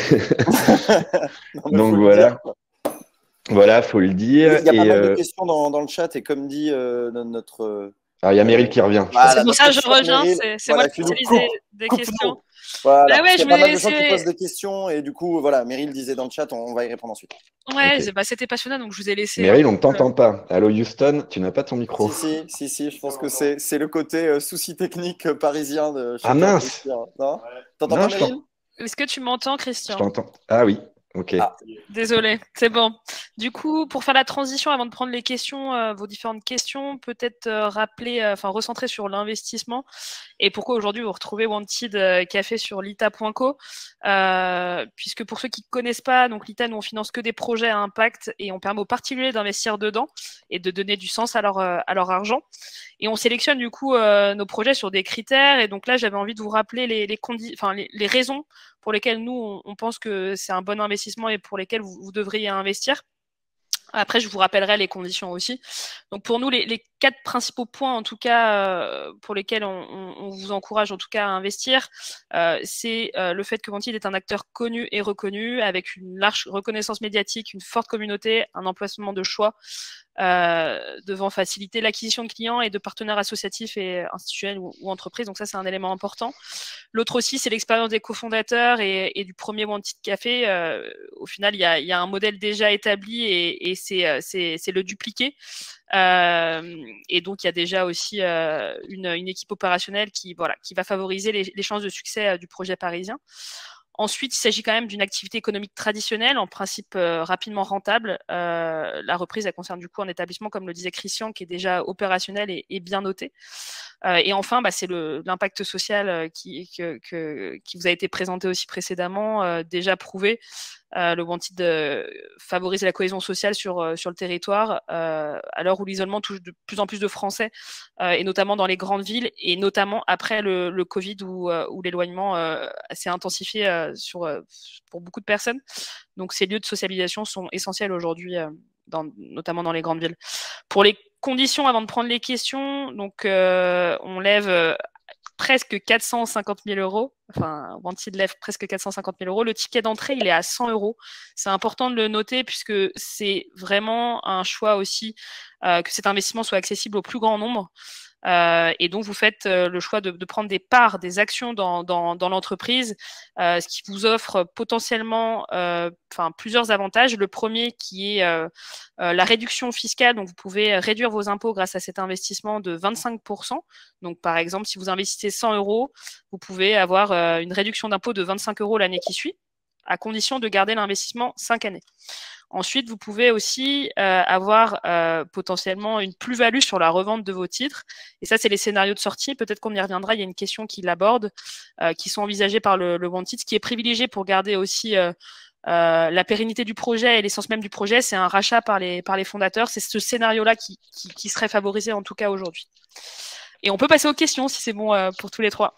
Donc voilà. Voilà, faut le dire. Il y a pas mal de questions dans le chat et comme dit notre. Alors, il y a Meryl qui revient. Voilà, c'est pour ça que je reviens. C'est moi qui utilise des questions. Voilà. Bah ouais, il y a pas mal de gens qui posent des questions et du coup, voilà, Meryl disait dans le chat, on va y répondre ensuite. Ouais, okay. C'était passionnant, donc je vous ai laissé. Meryl, on ne t'entend pas. Allô, Houston, tu n'as pas ton micro. Si, je pense que c'est le côté souci technique parisien de. Ah mince. Non, t'entends pas, Meryl? Est-ce que tu m'entends, Christian? Je t'entends. Ah oui. Ok. Désolé, c'est bon. Du coup, pour faire la transition, avant de prendre les questions, vos différentes questions, peut-être recentrer sur l'investissement et pourquoi aujourd'hui vous retrouvez Wanted Café sur lita.co, puisque pour ceux qui ne connaissent pas, donc Lita, nous on finance que des projets à impact et on permet aux particuliers d'investir dedans et de donner du sens à leur argent. Et on sélectionne du coup nos projets sur des critères. Et donc là, j'avais envie de vous rappeler les raisons pour lesquelles nous, on pense que c'est un bon investissement et pour lesquelles vous devriez investir. Après, je vous rappellerai les conditions aussi. Donc, pour nous, les 4 principaux points, en tout cas, pour lesquels on vous encourage en tout cas à investir, c'est le fait que Wanted est un acteur connu et reconnu, avec une large reconnaissance médiatique, une forte communauté, un emplacement de choix, devant faciliter l'acquisition de clients et de partenaires associatifs et institutionnels ou entreprises. Donc ça, c'est un élément important. L'autre aussi, c'est l'expérience des cofondateurs et du premier Wanted Café. Au final, il y a un modèle déjà établi et c'est le dupliquer. Et donc, il y a déjà aussi une équipe opérationnelle qui va favoriser les chances de succès du projet parisien. Ensuite, il s'agit quand même d'une activité économique traditionnelle, en principe rapidement rentable. La reprise, elle concerne du coup un établissement, comme le disait Christian, qui est déjà opérationnel et bien noté. Et enfin, c'est l'impact social qui vous a été présenté aussi précédemment, déjà prouvé. Le Wanted favorise la cohésion sociale sur le territoire, à l'heure où l'isolement touche de plus en plus de Français, et notamment dans les grandes villes, et notamment après le Covid où l'éloignement s'est intensifié pour beaucoup de personnes. Donc ces lieux de socialisation sont essentiels aujourd'hui, notamment dans les grandes villes. Pour les conditions, avant de prendre les questions, donc on lève presque 450 000 euros. Enfin, Wanted lève presque 450 000 euros. Le ticket d'entrée, il est à 100 euros. C'est important de le noter puisque c'est vraiment un choix aussi que cet investissement soit accessible au plus grand nombre. Et donc, vous faites le choix de prendre des parts, des actions dans l'entreprise, ce qui vous offre potentiellement plusieurs avantages. Le premier qui est la réduction fiscale. Donc, vous pouvez réduire vos impôts grâce à cet investissement de 25%. Donc, par exemple, si vous investissez 100 euros, vous pouvez avoir une réduction d'impôt de 25 euros l'année qui suit, à condition de garder l'investissement 5 années. Ensuite, vous pouvez aussi avoir potentiellement une plus-value sur la revente de vos titres. Et ça, c'est les scénarios de sortie. Peut-être qu'on y reviendra. Il y a une question qui l'aborde, qui sont envisagés par le Wanted. Ce qui est privilégié pour garder aussi la pérennité du projet et l'essence même du projet, c'est un rachat par les fondateurs. C'est ce scénario-là qui serait favorisé en tout cas aujourd'hui. Et on peut passer aux questions si c'est bon pour tous les trois.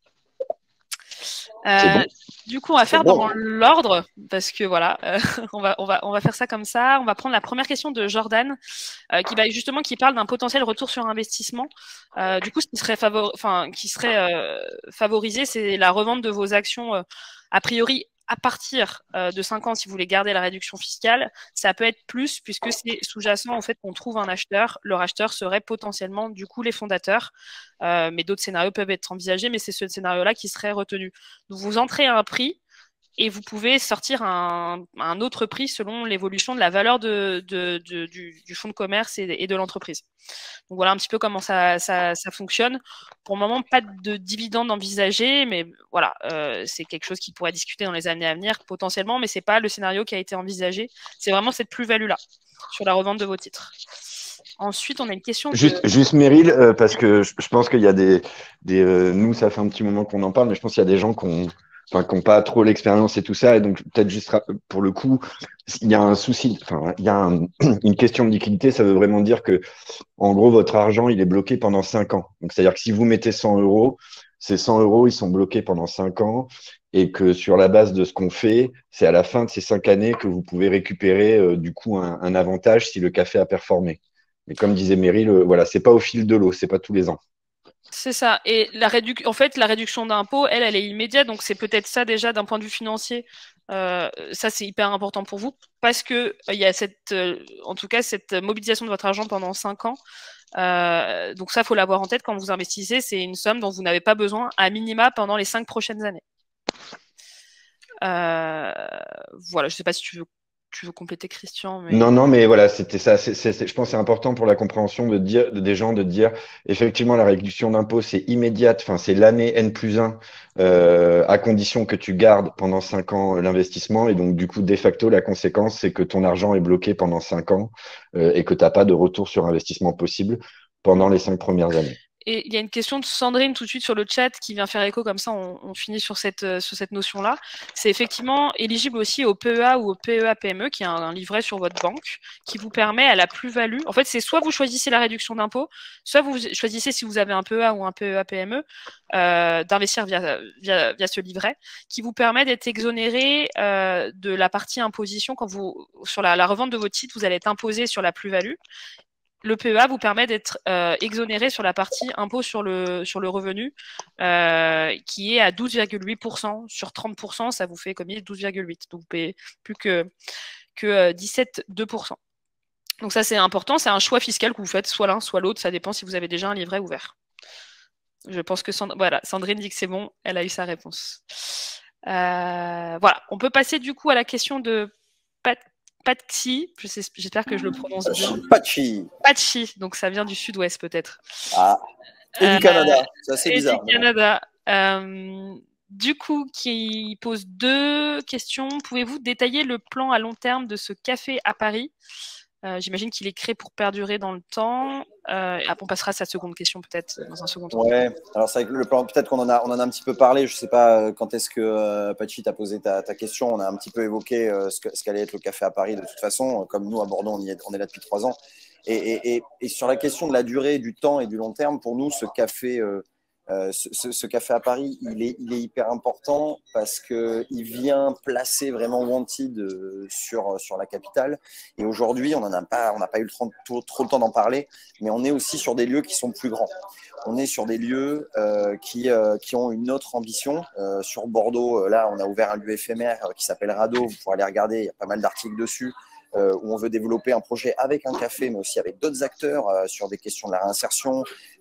Bon. Du coup, on va faire dans l'ordre parce que voilà, on va faire ça comme ça. On va prendre la première question de Jordan qui parle d'un potentiel retour sur investissement. Du coup, ce qui serait favorisé, c'est la revente de vos actions a priori à partir de 5 ans si vous voulez garder la réduction fiscale. Ça peut être plus puisque c'est sous-jacent en fait qu'on trouve un acheteur. Le racheteur serait potentiellement du coup les fondateurs. Mais d'autres scénarios peuvent être envisagés, mais c'est ce scénario-là qui serait retenu. Donc vous entrez à un prix et vous pouvez sortir un autre prix selon l'évolution de la valeur du fonds de commerce et de l'entreprise. Donc voilà un petit peu comment ça fonctionne. Pour le moment, pas de dividendes envisagés, mais voilà, c'est quelque chose qui pourrait discuter dans les années à venir potentiellement, mais c'est pas le scénario qui a été envisagé. C'est vraiment cette plus-value-là sur la revente de vos titres. Ensuite, on a une question. Juste Meryl, parce que je pense qu'il y a nous, ça fait un petit moment qu'on en parle, mais je pense qu'il y a des gens qui enfin, qui n'ont pas trop l'expérience et tout ça. Et donc, peut-être juste pour le coup, il y a un souci, enfin, il y a une question de liquidité. Ça veut vraiment dire que, en gros, votre argent, il est bloqué pendant 5 ans. Donc, c'est-à-dire que si vous mettez 100 euros, ces 100 euros, ils sont bloqués pendant 5 ans. Et que sur la base de ce qu'on fait, c'est à la fin de ces 5 années que vous pouvez récupérer du coup un avantage si le café a performé. Mais comme disait Meryl, voilà, c'est pas au fil de l'eau, c'est pas tous les ans. C'est ça. Et en fait, la réduction d'impôt, elle est immédiate. Donc, c'est peut-être ça déjà d'un point de vue financier. Ça, c'est hyper important pour vous parce que il y a en tout cas, cette mobilisation de votre argent pendant 5 ans. Donc ça, faut l'avoir en tête quand vous investissez. C'est une somme dont vous n'avez pas besoin à minima pendant les 5 prochaines années. Voilà, je sais pas si tu veux compléter, Christian. Mais... Non, mais voilà, c'était ça. Je pense que c'est important pour la compréhension des gens de dire, effectivement, la réduction d'impôt, c'est immédiate, enfin, c'est l'année N+1, à condition que tu gardes pendant 5 ans l'investissement. Et donc, du coup, de facto, la conséquence, c'est que ton argent est bloqué pendant 5 ans et que tu n'as pas de retour sur investissement possible pendant les 5 premières années. Et il y a une question de Sandrine tout de suite sur le chat qui vient faire écho, comme ça on finit sur cette notion-là. C'est effectivement éligible aussi au PEA ou au PEA-PME, qui est un livret sur votre banque, qui vous permet à la plus-value. En fait, c'est soit vous choisissez la réduction d'impôt, soit vous choisissez, si vous avez un PEA ou un PEA-PME, d'investir via ce livret, qui vous permet d'être exonéré de la partie imposition. Quand sur la revente de vos titres, vous allez être imposé sur la plus-value. Le PEA vous permet d'être exonéré sur la partie impôt sur le revenu, qui est à 12,8%. Sur 30%, ça vous fait comme 12,8%. Donc, vous payez plus que 17,2%. Donc, ça, c'est important. C'est un choix fiscal que vous faites, soit l'un, soit l'autre. Ça dépend si vous avez déjà un livret ouvert. Je pense que voilà, Sandrine dit que c'est bon. Elle a eu sa réponse. Voilà. On peut passer du coup à la question de Patchi, j'espère que je le prononce bien. Patchi, donc ça vient du sud-ouest peut-être. Ah, et du Canada, c'est assez bizarre. Du Canada. Du coup, qui pose 2 questions. Pouvez-vous détailler le plan à long terme de ce café à Paris ? J'imagine qu'il est créé pour perdurer dans le temps. On passera à sa seconde question peut-être dans un second temps. Ouais, alors c'est avec le plan, peut-être qu'on en a un petit peu parlé. Je ne sais pas quand est-ce que Patchi t'a posé ta question. On a un petit peu évoqué ce qu'allait être le café à Paris de toute façon. Comme nous à Bordeaux, on est là depuis 3 ans. Et sur la question de la durée, du temps et du long terme, pour nous, ce café à Paris, il est hyper important parce qu'il vient placer vraiment Wanted sur la capitale. Et aujourd'hui, on n'a pas eu trop le temps d'en parler, mais on est aussi sur des lieux qui sont plus grands. On est sur des lieux qui ont une autre ambition. Sur Bordeaux, là, on a ouvert un lieu éphémère qui s'appelle Rado. Vous pourrez aller regarder, il y a pas mal d'articles dessus. Où on veut développer un projet avec un café, mais aussi avec d'autres acteurs sur des questions de la réinsertion,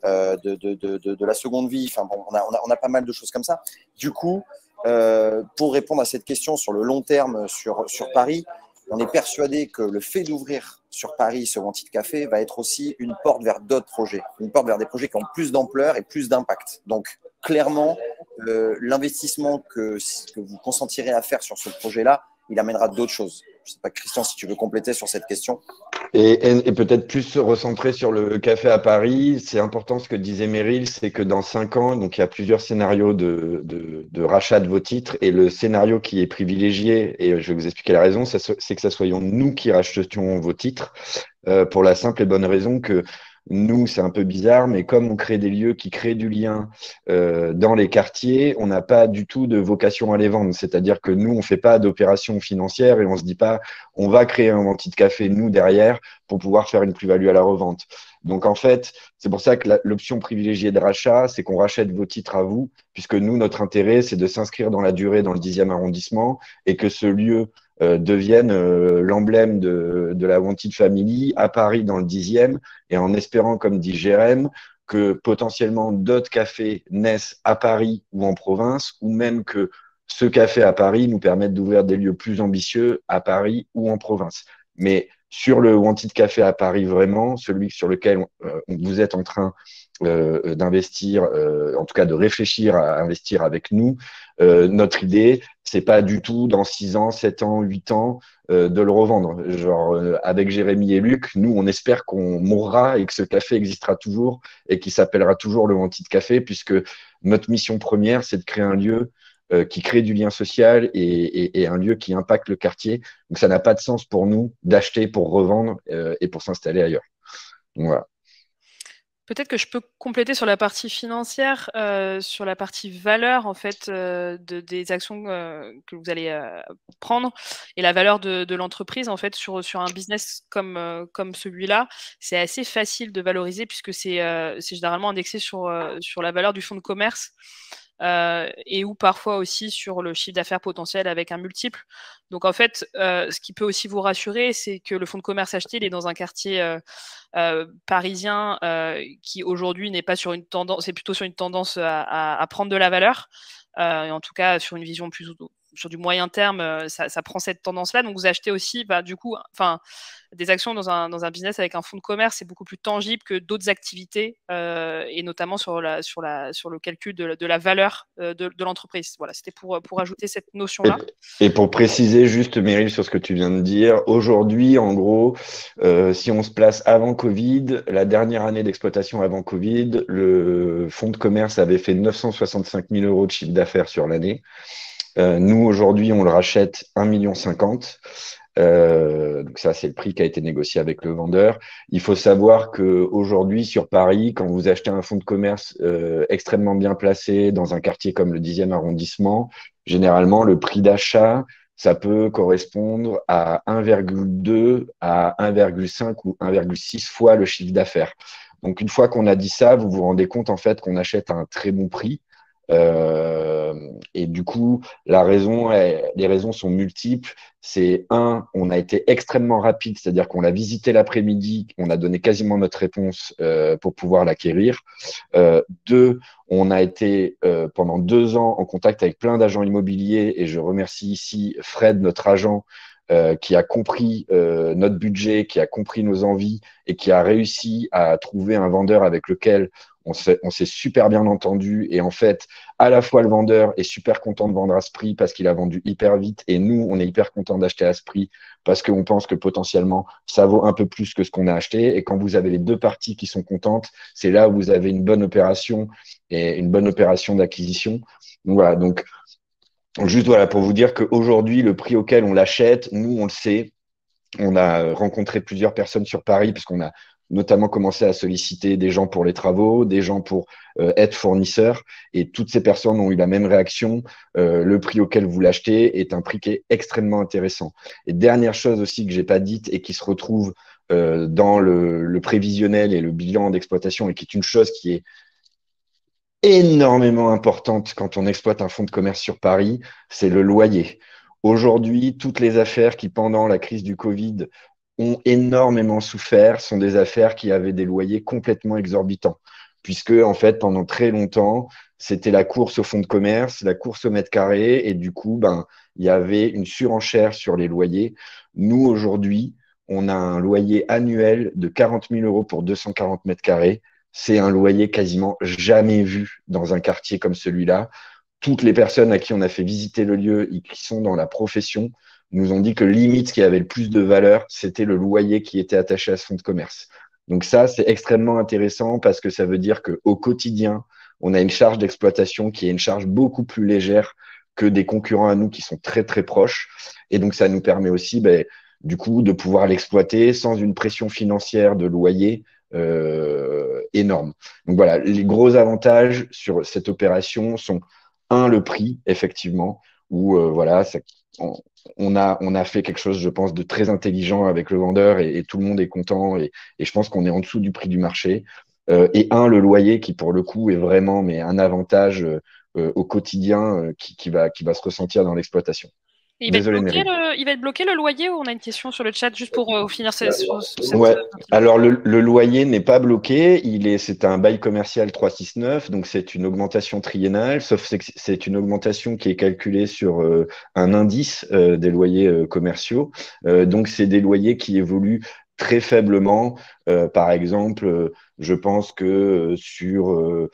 de la seconde vie. Enfin, bon, on a pas mal de choses comme ça. Du coup, pour répondre à cette question sur le long terme sur Paris, on est persuadé que le fait d'ouvrir sur Paris ce Wanted Café va être aussi une porte vers d'autres projets, une porte vers des projets qui ont plus d'ampleur et plus d'impact. Donc, clairement, l'investissement que vous consentirez à faire sur ce projet-là, il amènera d'autres choses. Je ne sais pas, Christian, si tu veux compléter sur cette question. Et peut-être plus se recentrer sur le café à Paris. C'est important ce que disait Meryl, c'est que dans 5 ans, donc il y a plusieurs scénarios de rachat de vos titres. Et le scénario qui est privilégié, et je vais vous expliquer la raison, c'est que ce soyons nous qui rachetions vos titres, pour la simple et bonne raison que nous, c'est un peu bizarre, mais comme on crée des lieux qui créent du lien dans les quartiers, on n'a pas du tout de vocation à les vendre. C'est-à-dire que nous, on ne fait pas d'opération financière et on ne se dit pas, on va créer un Wanted Café, nous, derrière, pour pouvoir faire une plus-value à la revente. Donc, en fait, c'est pour ça que l'option privilégiée de rachat, c'est qu'on rachète vos titres à vous, puisque nous, notre intérêt, c'est de s'inscrire dans la durée dans le 10e arrondissement et que ce lieu devienne l'emblème de la Wanted Family à Paris dans le 10e, et en espérant, comme dit Jérém, que potentiellement d'autres cafés naissent à Paris ou en province, ou même que ce café à Paris nous permette d'ouvrir des lieux plus ambitieux à Paris ou en province. Mais sur le Wanted Café à Paris, vraiment, celui sur lequel vous êtes en train d'investir, en tout cas de réfléchir à investir avec nous, notre idée, c'est pas du tout dans 6 ans, 7 ans, 8 ans de le revendre. Genre, avec Jérémy et Luc, nous, on espère qu'on mourra et que ce café existera toujours et qu'il s'appellera toujours le Wanted Café, puisque notre mission première, c'est de créer un lieu qui crée du lien social et un lieu qui impacte le quartier. Donc, ça n'a pas de sens pour nous d'acheter pour revendre et pour s'installer ailleurs. Donc, voilà. Peut-être que je peux compléter sur la partie financière, sur la partie valeur en fait des actions que vous allez prendre et la valeur de l'entreprise en fait sur un business comme celui-là, c'est assez facile de valoriser puisque c'est généralement indexé sur la valeur du fonds de commerce. Et ou parfois aussi sur le chiffre d'affaires potentiel avec un multiple. Donc en fait, ce qui peut aussi vous rassurer, c'est que le fonds de commerce acheté, il est dans un quartier parisien qui aujourd'hui n'est pas sur une tendance, c'est plutôt sur une tendance à prendre de la valeur, et en tout cas sur une vision plus sur du moyen terme, ça prend cette tendance-là. Donc vous achetez aussi, du coup, enfin, des actions dans un business avec un fonds de commerce, c'est beaucoup plus tangible que d'autres activités, et notamment sur le calcul de la valeur de l'entreprise. Voilà, c'était pour ajouter cette notion-là. Et pour préciser juste, Meryl, sur ce que tu viens de dire, aujourd'hui, en gros, si on se place avant Covid, la dernière année d'exploitation avant Covid, le fonds de commerce avait fait 965 000 euros de chiffre d'affaires sur l'année. Nous, aujourd'hui, on le rachète 1,50 million. Donc ça, c'est le prix qui a été négocié avec le vendeur. Il faut savoir qu'aujourd'hui, sur Paris, quand vous achetez un fonds de commerce extrêmement bien placé dans un quartier comme le 10e arrondissement, généralement, le prix d'achat, ça peut correspondre à 1,2 à 1,5 ou 1,6 fois le chiffre d'affaires. Donc, une fois qu'on a dit ça, vous vous rendez compte en fait qu'on achète à un très bon prix. Et du coup, les raisons sont multiples. C'est un, on a été extrêmement rapide, c'est-à-dire qu'on l'a visité l'après-midi, on a donné quasiment notre réponse pour pouvoir l'acquérir. Deux, on a été pendant 2 ans en contact avec plein d'agents immobiliers et je remercie ici Fred, notre agent, qui a compris notre budget, qui a compris nos envies et qui a réussi à trouver un vendeur avec lequel on s'est super bien entendu. Et en fait, à la fois le vendeur est super content de vendre à ce prix parce qu'il a vendu hyper vite et nous, on est hyper content d'acheter à ce prix parce qu'on pense que potentiellement, ça vaut un peu plus que ce qu'on a acheté. Et quand vous avez les deux parties qui sont contentes, c'est là où vous avez une bonne opération et une bonne opération d'acquisition. Donc voilà, donc juste voilà pour vous dire qu'aujourd'hui, le prix auquel on l'achète, nous, on le sait. On a rencontré plusieurs personnes sur Paris parce qu'on a notamment commencé à solliciter des gens pour les travaux, des gens pour être fournisseurs. Et toutes ces personnes ont eu la même réaction. Le prix auquel vous l'achetez est un prix qui est extrêmement intéressant. Et dernière chose aussi que j'ai pas dite et qui se retrouve dans le prévisionnel et le bilan d'exploitation et qui est une chose qui est énormément importante quand on exploite un fonds de commerce sur Paris, c'est le loyer. Aujourd'hui, toutes les affaires qui, pendant la crise du Covid, ont énormément souffert sont des affaires qui avaient des loyers complètement exorbitants. Puisque, en fait, pendant très longtemps, c'était la course au fonds de commerce, la course au mètre carré, et du coup, il y avait une surenchère sur les loyers. Nous, aujourd'hui, on a un loyer annuel de 40 000 euros pour 240 mètres carrés. C'est un loyer quasiment jamais vu dans un quartier comme celui-là. Toutes les personnes à qui on a fait visiter le lieu et qui sont dans la profession nous ont dit que limite, ce qui avait le plus de valeur, c'était le loyer qui était attaché à ce fonds de commerce. Donc ça, c'est extrêmement intéressant parce que ça veut dire qu'au quotidien, on a une charge d'exploitation qui est une charge beaucoup plus légère que des concurrents à nous qui sont très, très proches. Et donc, ça nous permet aussi, du coup, de pouvoir l'exploiter sans une pression financière de loyer énorme. Donc voilà, les gros avantages sur cette opération sont, un, le prix, effectivement, où voilà, on a fait quelque chose, je pense, de très intelligent avec le vendeur et tout le monde est content et je pense qu'on est en dessous du prix du marché. Et un, le loyer qui, pour le coup, est vraiment un avantage au quotidien qui va se ressentir dans l'exploitation. Désolé, Meryl. Il va être bloqué le loyer ou on a une question sur le chat juste pour finir cette. Ouais. Alors le loyer n'est pas bloqué, c'est un bail commercial 369, donc c'est une augmentation triennale, sauf que c'est une augmentation qui est calculée sur un indice des loyers commerciaux. Donc c'est des loyers qui évoluent très faiblement. Par exemple, je pense que sur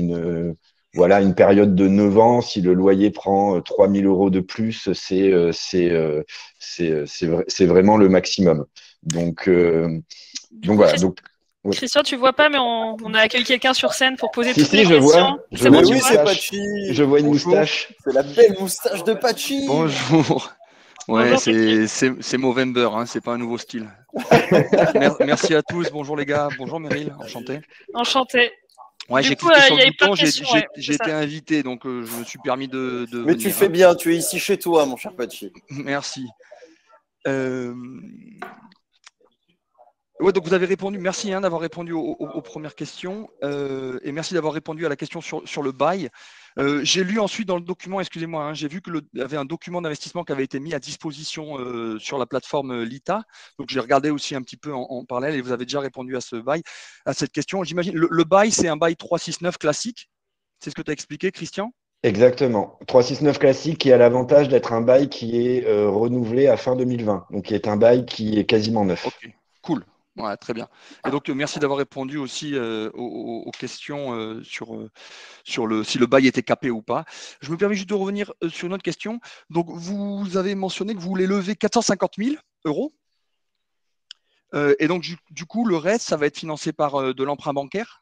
une période de 9 ans, si le loyer prend 3 000 euros de plus, c'est vraiment le maximum. Donc voilà. Donc, Oui. Christian, tu vois pas, mais on a accueilli quelqu'un sur scène pour poser Si, toutes si, les je questions. vois. Je C'est vois bon, une tu oui, vois c'est moustache. Pachi. Je vois une Bonjour. moustache. C'est la belle moustache de Pachi. Bonjour. Ouais, Bonjour, Pachi. c'est Movember, hein, c'est pas un nouveau style. Merci à tous. Bonjour les gars. Bonjour Meryl, enchanté. Enchanté. Ouais, Du j'ai coup, cliqué sur il y le avait plein bouton, de questions. Ouais, c'est j'ai été ça. invité, donc je me suis permis de Mais venir. tu fais bien, tu es ici chez toi, mon cher Pachi. Merci. Ouais, donc vous avez répondu, merci d'avoir répondu aux premières questions et merci d'avoir répondu à la question sur le bail. J'ai lu ensuite dans le document, excusez-moi, j'ai vu qu'il y avait un document d'investissement qui avait été mis à disposition sur la plateforme Lita. Donc j'ai regardé aussi un petit peu en parallèle et vous avez déjà répondu à ce bail, à cette question. J'imagine le bail, c'est un bail 369 classique. C'est ce que tu as expliqué, Christian? Exactement. 369 classique qui a l'avantage d'être un bail qui est renouvelé à fin 2020. Donc, qui est un bail qui est quasiment neuf. Ok, cool. Ouais, très bien. Et donc, merci d'avoir répondu aussi aux questions sur si le bail était capé ou pas. Je me permets juste de revenir sur une autre question. Donc, vous avez mentionné que vous voulez lever 450 000 euros. Et donc, du coup, le reste, ça va être financé par de l'emprunt bancaire?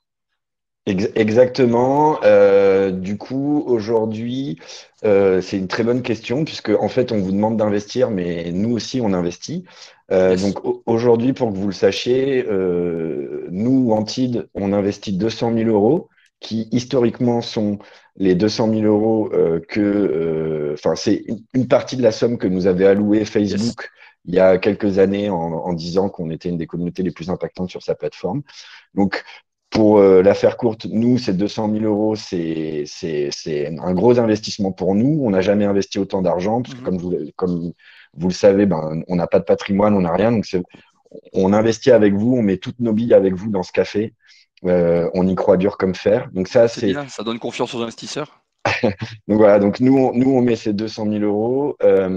Exactement. Du coup, aujourd'hui, c'est une très bonne question puisque en fait, on vous demande d'investir, mais nous aussi, on investit. Yes. Donc aujourd'hui, pour que vous le sachiez, nous, Antide, on investit 200 000 euros qui historiquement sont les 200 000 euros enfin, c'est une partie de la somme que nous avait allouée Facebook il y a quelques années en disant qu'on était une des communautés les plus impactantes sur sa plateforme. Donc, pour la faire courte, nous, ces 200 000 euros, c'est un gros investissement pour nous. On n'a jamais investi autant d'argent, parce que comme vous le savez, on n'a pas de patrimoine, on n'a rien. Donc, on investit avec vous, on met toutes nos billes avec vous dans ce café. On y croit dur comme fer. Donc, ça, c'est bien, ça donne confiance aux investisseurs. Donc voilà, donc nous, on met ces 200 000 euros.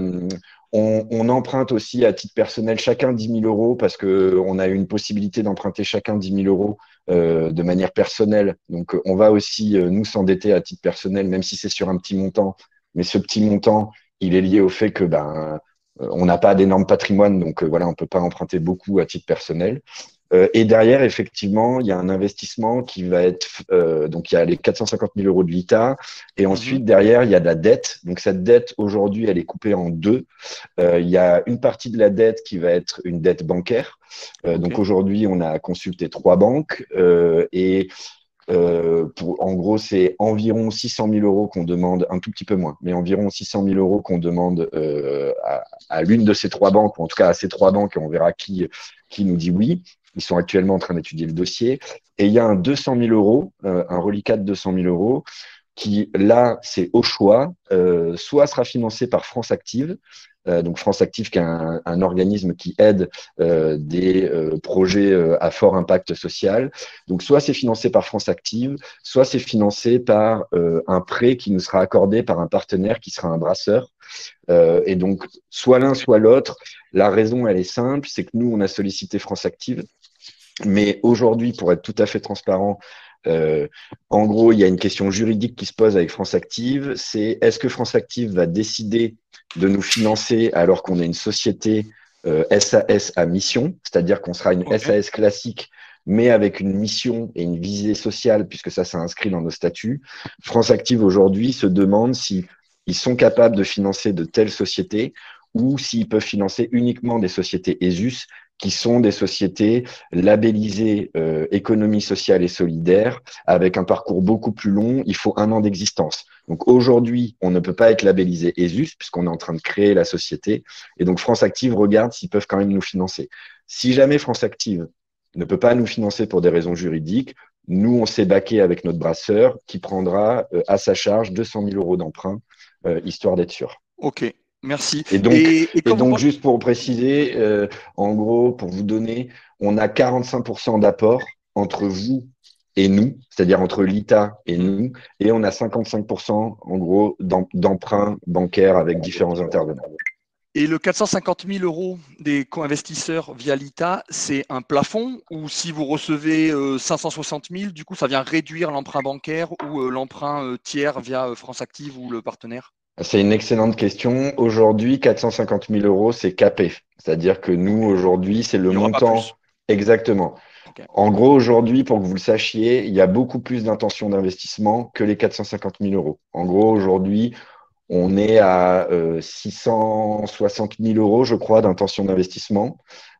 On emprunte aussi à titre personnel chacun 10 000 euros parce qu'on a une possibilité d'emprunter chacun 10 000 euros de manière personnelle. Donc on va aussi nous s'endetter à titre personnel, même si c'est sur un petit montant. Mais ce petit montant, il est lié au fait que on n'a pas d'énorme patrimoine, donc voilà, on peut pas emprunter beaucoup à titre personnel. Et derrière, effectivement, il y a un investissement qui va être donc il y a les 450 000 euros de l'ITA et ensuite derrière il y a de la dette. Donc cette dette aujourd'hui elle est coupée en deux. Il y a une partie de la dette qui va être une dette bancaire. Donc aujourd'hui on a consulté 3 banques et en gros, c'est environ 600 000 euros qu'on demande, un tout petit peu moins, mais environ 600 000 euros qu'on demande à l'une de ces 3 banques, ou en tout cas à ces 3 banques, et on verra qui nous dit oui. Ils sont actuellement en train d'étudier le dossier. Et il y a un 200 000 euros, un reliquat de 200 000 euros, qui, là, c'est au choix, soit sera financé par France Active, donc France Active qui est un organisme qui aide des projets à fort impact social. Donc soit c'est financé par France Active, soit c'est financé par un prêt qui nous sera accordé par un partenaire qui sera un brasseur. Et donc soit l'un, soit l'autre. La raison, elle est simple, c'est que nous, on a sollicité France Active. Mais aujourd'hui, pour être tout à fait transparent, en gros, il y a une question juridique qui se pose avec France Active, c'est est-ce que France Active va décider de nous financer alors qu'on est une société SAS à mission, c'est-à-dire qu'on sera une SAS classique, mais avec une mission et une visée sociale, puisque ça inscrit dans nos statuts. France Active aujourd'hui se demande si ils sont capables de financer de telles sociétés ou s'ils peuvent financer uniquement des sociétés ESUS, qui sont des sociétés labellisées économie sociale et solidaire, avec un parcours beaucoup plus long. Il faut 1 an d'existence. Donc aujourd'hui, on ne peut pas être labellisé ESUS, puisqu'on est en train de créer la société. Et donc France Active regarde s'ils peuvent quand même nous financer. Si jamais France Active ne peut pas nous financer pour des raisons juridiques, nous, on s'est baqué avec notre brasseur qui prendra à sa charge 200 000 euros d'emprunt, histoire d'être sûr. Ok. Merci. Et donc juste pour préciser, en gros, pour vous donner, on a 45% d'apport entre vous et nous, c'est-à-dire entre l'ITA et nous, et on a 55% en gros d'emprunt bancaire avec différents intervenants. Et le 450 000 euros des co-investisseurs via l'ITA, c'est un plafond ou si vous recevez 560 000, du coup, ça vient réduire l'emprunt bancaire ou l'emprunt tiers via France Active ou le partenaire? C'est une excellente question. Aujourd'hui, 450 000 euros, c'est capé. C'est-à-dire que nous, aujourd'hui, c'est le montant. Exactement. En gros, aujourd'hui, pour que vous le sachiez, il y a beaucoup plus d'intentions d'investissement que les 450 000 euros. En gros, aujourd'hui, on est à 660 000 euros, je crois, d'intention d'investissement.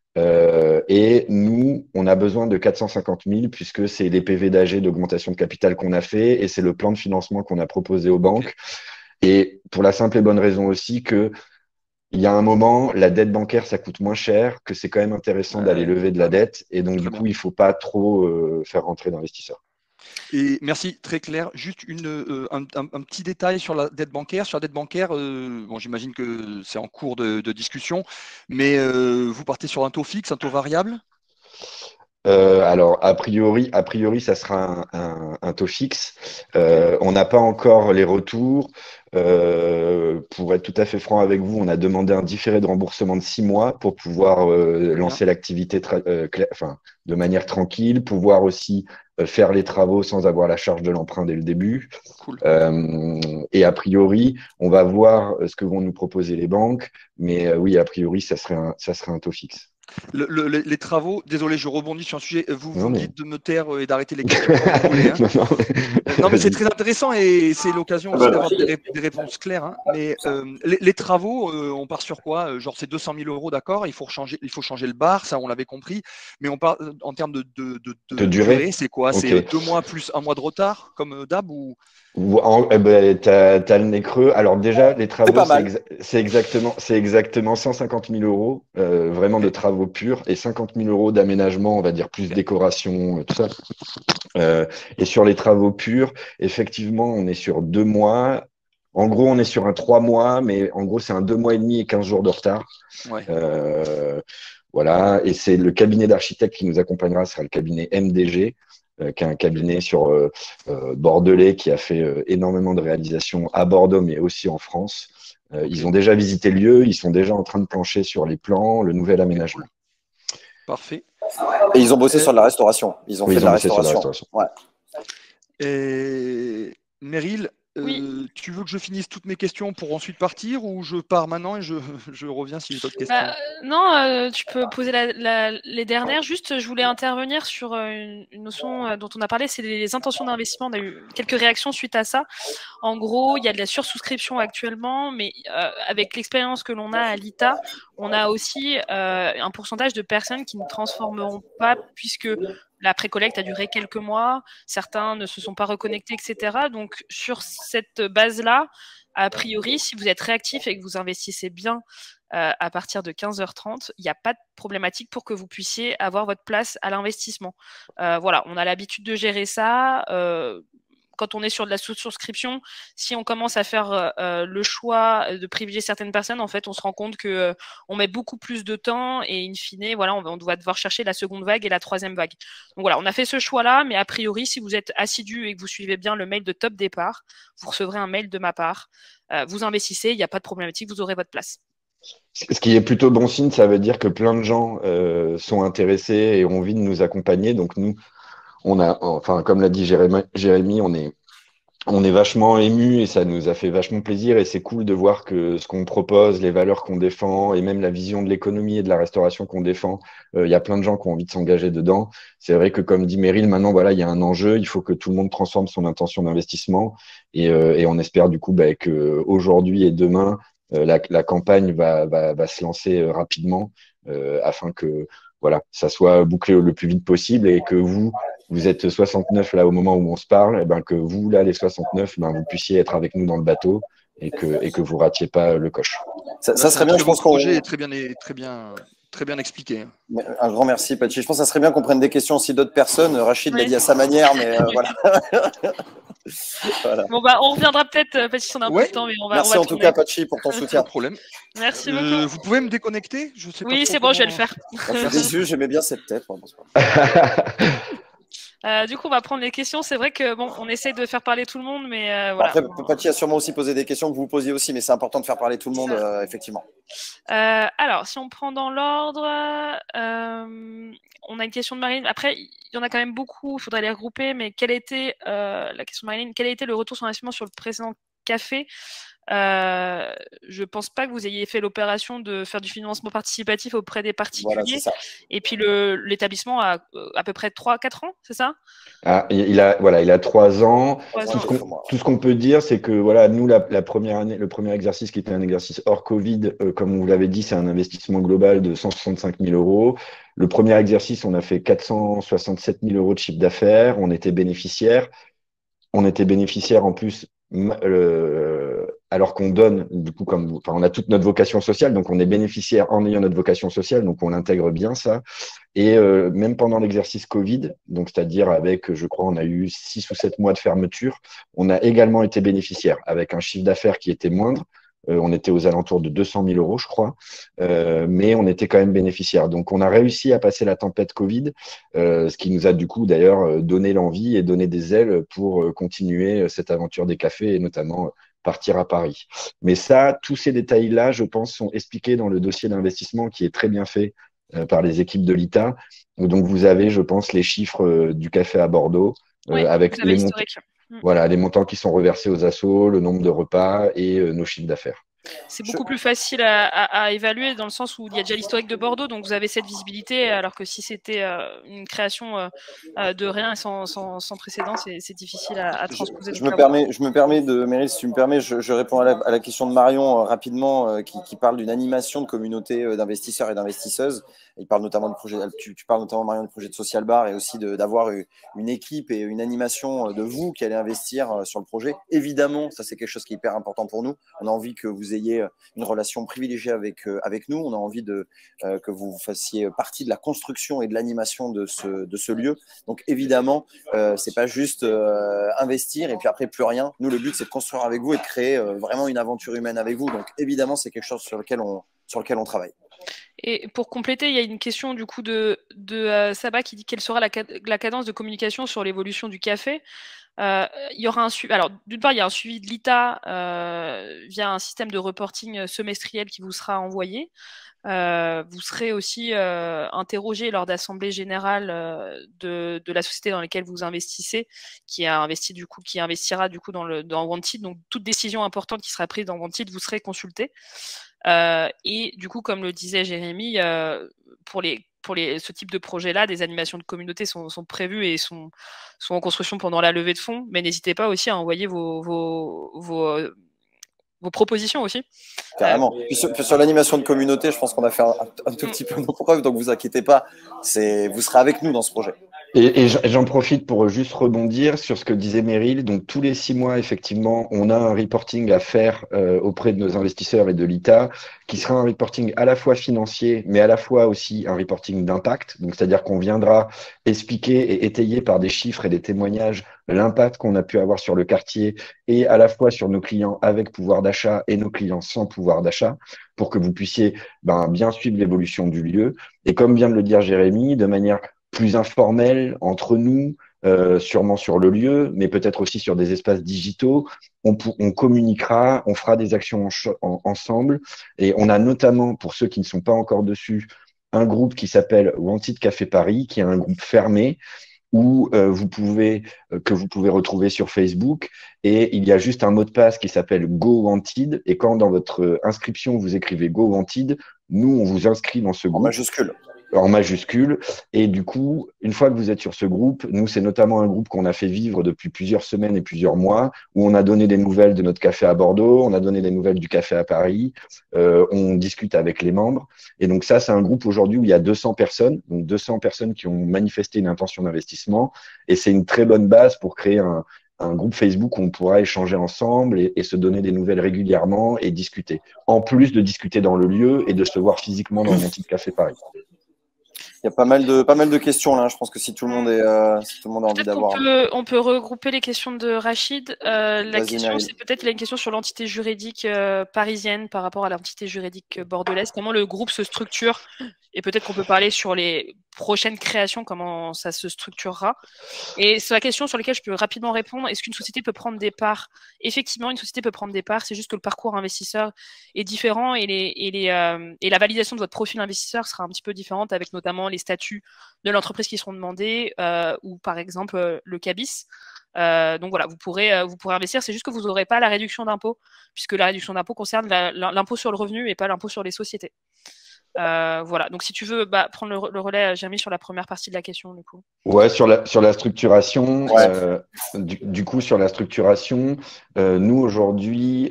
Et nous, on a besoin de 450 000 puisque c'est les PV d'AG d'augmentation de capital qu'on a fait et c'est le plan de financement qu'on a proposé aux banques. Et pour la simple et bonne raison aussi que il y a un moment, la dette bancaire, ça coûte moins cher, que c'est quand même intéressant d'aller lever de la dette. Et donc, du coup, il ne faut pas trop faire rentrer d'investisseurs. Et merci, très clair. Juste un petit détail sur la dette bancaire. Sur la dette bancaire, bon, j'imagine que c'est en cours de discussion, mais vous partez sur un taux fixe, un taux variable? Alors, a priori, ça sera un taux fixe. On n'a pas encore les retours. Pour être tout à fait franc avec vous, on a demandé un différé de remboursement de 6 mois pour pouvoir lancer l'activité de manière tranquille, pouvoir aussi faire les travaux sans avoir la charge de l'emprunt dès le début. Cool. Et a priori, on va voir ce que vont nous proposer les banques. Mais oui, a priori, ça serait un taux fixe. Les travaux, désolé, je rebondis sur un sujet. Vous Non, me mais- dites de me taire et d'arrêter les questions quand vous voulez. Hein. Non, mais c'est très intéressant et c'est l'occasion aussi d'avoir des réponses claires. Hein. Mais les travaux, on part sur quoi? Genre, c'est 200 000 euros, d'accord? Il faut changer le bar, ça, on l'avait compris. Mais on parle en termes de durée, c'est quoi? Ok. C'est 2 mois plus 1 mois de retard, comme d'hab ou... T'as le nez creux. Alors déjà, les travaux, pas mal. c'est exactement 150 000 euros vraiment de travaux purs et 50 000 euros d'aménagement, on va dire plus décoration, tout ça. Et sur les travaux purs, effectivement, on est sur 2 mois. En gros, on est sur un 3 mois, mais en gros, c'est un 2 mois et demi et 15 jours de retard. Ouais. Voilà. Et c'est le cabinet d'architecte qui nous accompagnera, sera le cabinet MDG. Qui est un cabinet sur bordelais qui a fait énormément de réalisations à Bordeaux, mais aussi en France. Ils ont déjà visité le lieu, ils sont déjà en train de plancher sur les plans, le nouvel aménagement. Parfait. Et ils ont bossé sur de la restauration. Ils ont fait de la bossé sur restauration. Ouais. Et Meryl, Oui. tu veux que je finisse toutes mes questions pour ensuite partir ou je pars maintenant et je reviens si j'ai d'autres questions? Non, tu peux poser les dernières. Juste, je voulais intervenir sur une notion dont on a parlé, c'est les intentions d'investissement. On a eu quelques réactions suite à ça. En gros, il y a de la sursouscription actuellement, mais avec l'expérience que l'on a à l'ITA, on a aussi un pourcentage de personnes qui ne transformeront pas puisque la précollecte a duré quelques mois, certains ne se sont pas reconnectés, etc. Donc, sur cette base-là, a priori, si vous êtes réactif et que vous investissez bien à partir de 15h30, il n'y a pas de problématique pour que vous puissiez avoir votre place à l'investissement. Voilà, on a l'habitude de gérer ça. Quand on est sur de la souscription, si on commence à faire le choix de privilégier certaines personnes, en fait, on se rend compte que on met beaucoup plus de temps et in fine, voilà, on doit devoir chercher la seconde vague et la troisième vague. Donc voilà, on a fait ce choix-là, mais a priori, si vous êtes assidu et que vous suivez bien le mail de Top Départ, vous recevrez un mail de ma part. Vous investissez, il n'y a pas de problématique, vous aurez votre place. Ce qui est plutôt bon signe, ça veut dire que plein de gens sont intéressés et ont envie de nous accompagner. Donc nous, comme l'a dit Jérémy, on est vachement ému et ça nous a fait vachement plaisir et c'est cool de voir que ce qu'on propose, les valeurs qu'on défend et même la vision de l'économie et de la restauration qu'on défend, il y a plein de gens qui ont envie de s'engager dedans. C'est vrai que comme dit Meryl, maintenant voilà, il y a un enjeu, il faut que tout le monde transforme son intention d'investissement et on espère du coup que aujourd'hui et demain la campagne va se lancer rapidement afin que voilà, ça soit bouclé le plus vite possible et que vous êtes 69 là au moment où on se parle, et ben que vous, là, les 69, ben, vous puissiez être avec nous dans le bateau et que vous ratiez pas le coche. Ça serait bien, je pense qu'on... Le projet est très bien expliqué. Un grand merci, Patchy. Je pense que ça serait bien qu'on prenne des questions aussi d'autres personnes. Rachid l'a dit à sa manière, mais voilà. Voilà. Bon, bah, on reviendra peut-être, Patchy, si on a un peu de temps. Mais merci en tout cas, Patchy, pour ton soutien. Pas de problème. Merci beaucoup. Vous pouvez me déconnecter? Je sais oui, c'est bon, je vais le faire. Je suis déçu, j'aimais bien cette tête. Du coup, on va prendre les questions. C'est vrai que bon, on essaye de faire parler tout le monde, mais voilà. Après, Patchy a sûrement aussi posé des questions que vous posiez aussi, mais c'est important de faire parler tout le monde, effectivement. Alors, si on prend dans l'ordre, on a une question de Marine. Après, il y en a quand même beaucoup. Il faudrait les regrouper. Mais quelle était la question de Marine? Quel a été le retour sur investissement sur le précédent café? Je pense pas que vous ayez fait l'opération de faire du financement participatif auprès des particuliers. Voilà, c'est ça. Et puis l'établissement a à peu près 3-4 ans, c'est ça? Ah, il a 3 ans. 3 Tout ans. ce qu'on peut dire, c'est que voilà, nous, la première année, le premier exercice qui était un exercice hors Covid, comme on vous l'avait dit, c'est un investissement global de 165 000 euros. Le premier exercice, on a fait 467 000 euros de chiffre d'affaires. On était bénéficiaire. On était bénéficiaire en plus, alors qu'on donne, du coup, enfin, on a toute notre vocation sociale, donc on est bénéficiaire en ayant notre vocation sociale, donc on intègre bien ça. Et même pendant l'exercice Covid, donc c'est-à-dire avec, je crois, on a eu 6 ou 7 mois de fermeture, on a également été bénéficiaire avec un chiffre d'affaires qui était moindre. On était aux alentours de 200 000 euros, je crois, mais on était quand même bénéficiaire. Donc, on a réussi à passer la tempête Covid, ce qui nous a du coup d'ailleurs donné l'envie et donné des ailes pour continuer cette aventure des cafés et notamment partir à Paris. Mais ça, tous ces détails-là, je pense, sont expliqués dans le dossier d'investissement qui est très bien fait par les équipes de l'ITA. Donc, vous avez, je pense, les chiffres du café à Bordeaux avec les montants. Voilà, les montants qui sont reversés aux assos, le nombre de repas et nos chiffres d'affaires. C'est beaucoup plus facile à évaluer dans le sens où il y a déjà l'historique de Bordeaux, donc vous avez cette visibilité, alors que si c'était une création de rien et sans précédent, c'est difficile à transposer. Je me permets de, Meryl, si tu me permets, je réponds à la question de Marion rapidement, qui parle d'une animation de communauté d'investisseurs et d'investisseuses. Il parle notamment du projet, tu parles notamment, Marion, du projet de Social Bar et aussi d'avoir une équipe et une animation de vous qui allez investir sur le projet. Évidemment, ça c'est quelque chose qui est hyper important pour nous. On a envie que vous ayez une relation privilégiée avec nous. On a envie que vous fassiez partie de la construction et de l'animation de ce lieu. Donc évidemment, c'est pas juste investir et puis après plus rien. Nous, le but, c'est de construire avec vous et de créer vraiment une aventure humaine avec vous. Donc évidemment, c'est quelque chose sur lequel on travaille. Et pour compléter, il y a une question du coup de Saba qui dit quelle sera la cadence de communication sur l'évolution du café. Il y aura un suivi. Alors, d'une part, il y a un suivi de l'ITA via un système de reporting semestriel qui vous sera envoyé. Vous serez aussi interrogé lors d'assemblée générale de la société dans laquelle vous investissez, qui investira du coup dans Wanted. Donc, toute décision importante qui sera prise dans Wanted, vous serez consulté. Et du coup, comme le disait Jérémy, pour ce type de projet-là, des animations de communauté sont prévues et sont en construction pendant la levée de fonds. Mais n'hésitez pas aussi à envoyer vos propositions aussi. Carrément. Puis sur l'animation de communauté, je pense qu'on a fait un tout petit peu nos preuves, donc vous inquiétez pas, vous serez avec nous dans ce projet. Et j'en profite pour juste rebondir sur ce que disait Meryl. Donc, tous les 6 mois, effectivement, on a un reporting à faire auprès de nos investisseurs et de l'ITA, qui sera un reporting à la fois financier, mais à la fois aussi un reporting d'impact. Donc, c'est-à-dire qu'on viendra expliquer et étayer par des chiffres et des témoignages l'impact qu'on a pu avoir sur le quartier et à la fois sur nos clients avec pouvoir d'achat et nos clients sans pouvoir d'achat, pour que vous puissiez bien suivre l'évolution du lieu. Et comme vient de le dire Jérémy, de manière plus informel entre nous, sûrement sur le lieu, mais peut-être aussi sur des espaces digitaux. On communiquera, on fera des actions ensemble. Et on a notamment, pour ceux qui ne sont pas encore dessus, un groupe qui s'appelle Wanted Café Paris, qui est un groupe fermé où que vous pouvez retrouver sur Facebook. Et il y a juste un mot de passe qui s'appelle Go Wanted. Et quand dans votre inscription, vous écrivez Go Wanted, nous, on vous inscrit dans ce groupe. En majuscule. Et du coup, une fois que vous êtes sur ce groupe, nous, c'est notamment un groupe qu'on a fait vivre depuis plusieurs semaines et plusieurs mois, où on a donné des nouvelles de notre café à Bordeaux, on a donné des nouvelles du café à Paris, on discute avec les membres. Et donc ça, c'est un groupe aujourd'hui où il y a 200 personnes, donc 200 personnes qui ont manifesté une intention d'investissement. Et c'est une très bonne base pour créer un groupe Facebook où on pourra échanger ensemble et se donner des nouvelles régulièrement et discuter. En plus de discuter dans le lieu et de se voir physiquement dans mon petit café Paris. Il y a pas mal de questions là. Je pense que si tout le monde a envie d'avoir. On peut regrouper les questions de Rachid. La question, c'est peut-être il a une question sur l'entité juridique parisienne par rapport à l'entité juridique bordelaise. Comment le groupe se structure? Et peut-être qu'on peut parler sur les prochaines créations, comment ça se structurera. Et c'est la question sur laquelle je peux rapidement répondre. Est-ce qu'une société peut prendre des parts? Effectivement, une société peut prendre des parts. C'est juste que le parcours investisseur est différent et la validation de votre profil investisseur sera un petit peu différente avec notamment les statuts de l'entreprise qui seront demandés, ou par exemple le CABIS. Donc voilà, vous pourrez investir, c'est juste que vous n'aurez pas la réduction d'impôt, puisque la réduction d'impôt concerne l'impôt sur le revenu et pas l'impôt sur les sociétés. Voilà, donc si tu veux prendre le relais, Jérémy, sur la première partie de la question, du coup. Ouais, sur la structuration, Ouais. du coup, sur la structuration, nous aujourd'hui,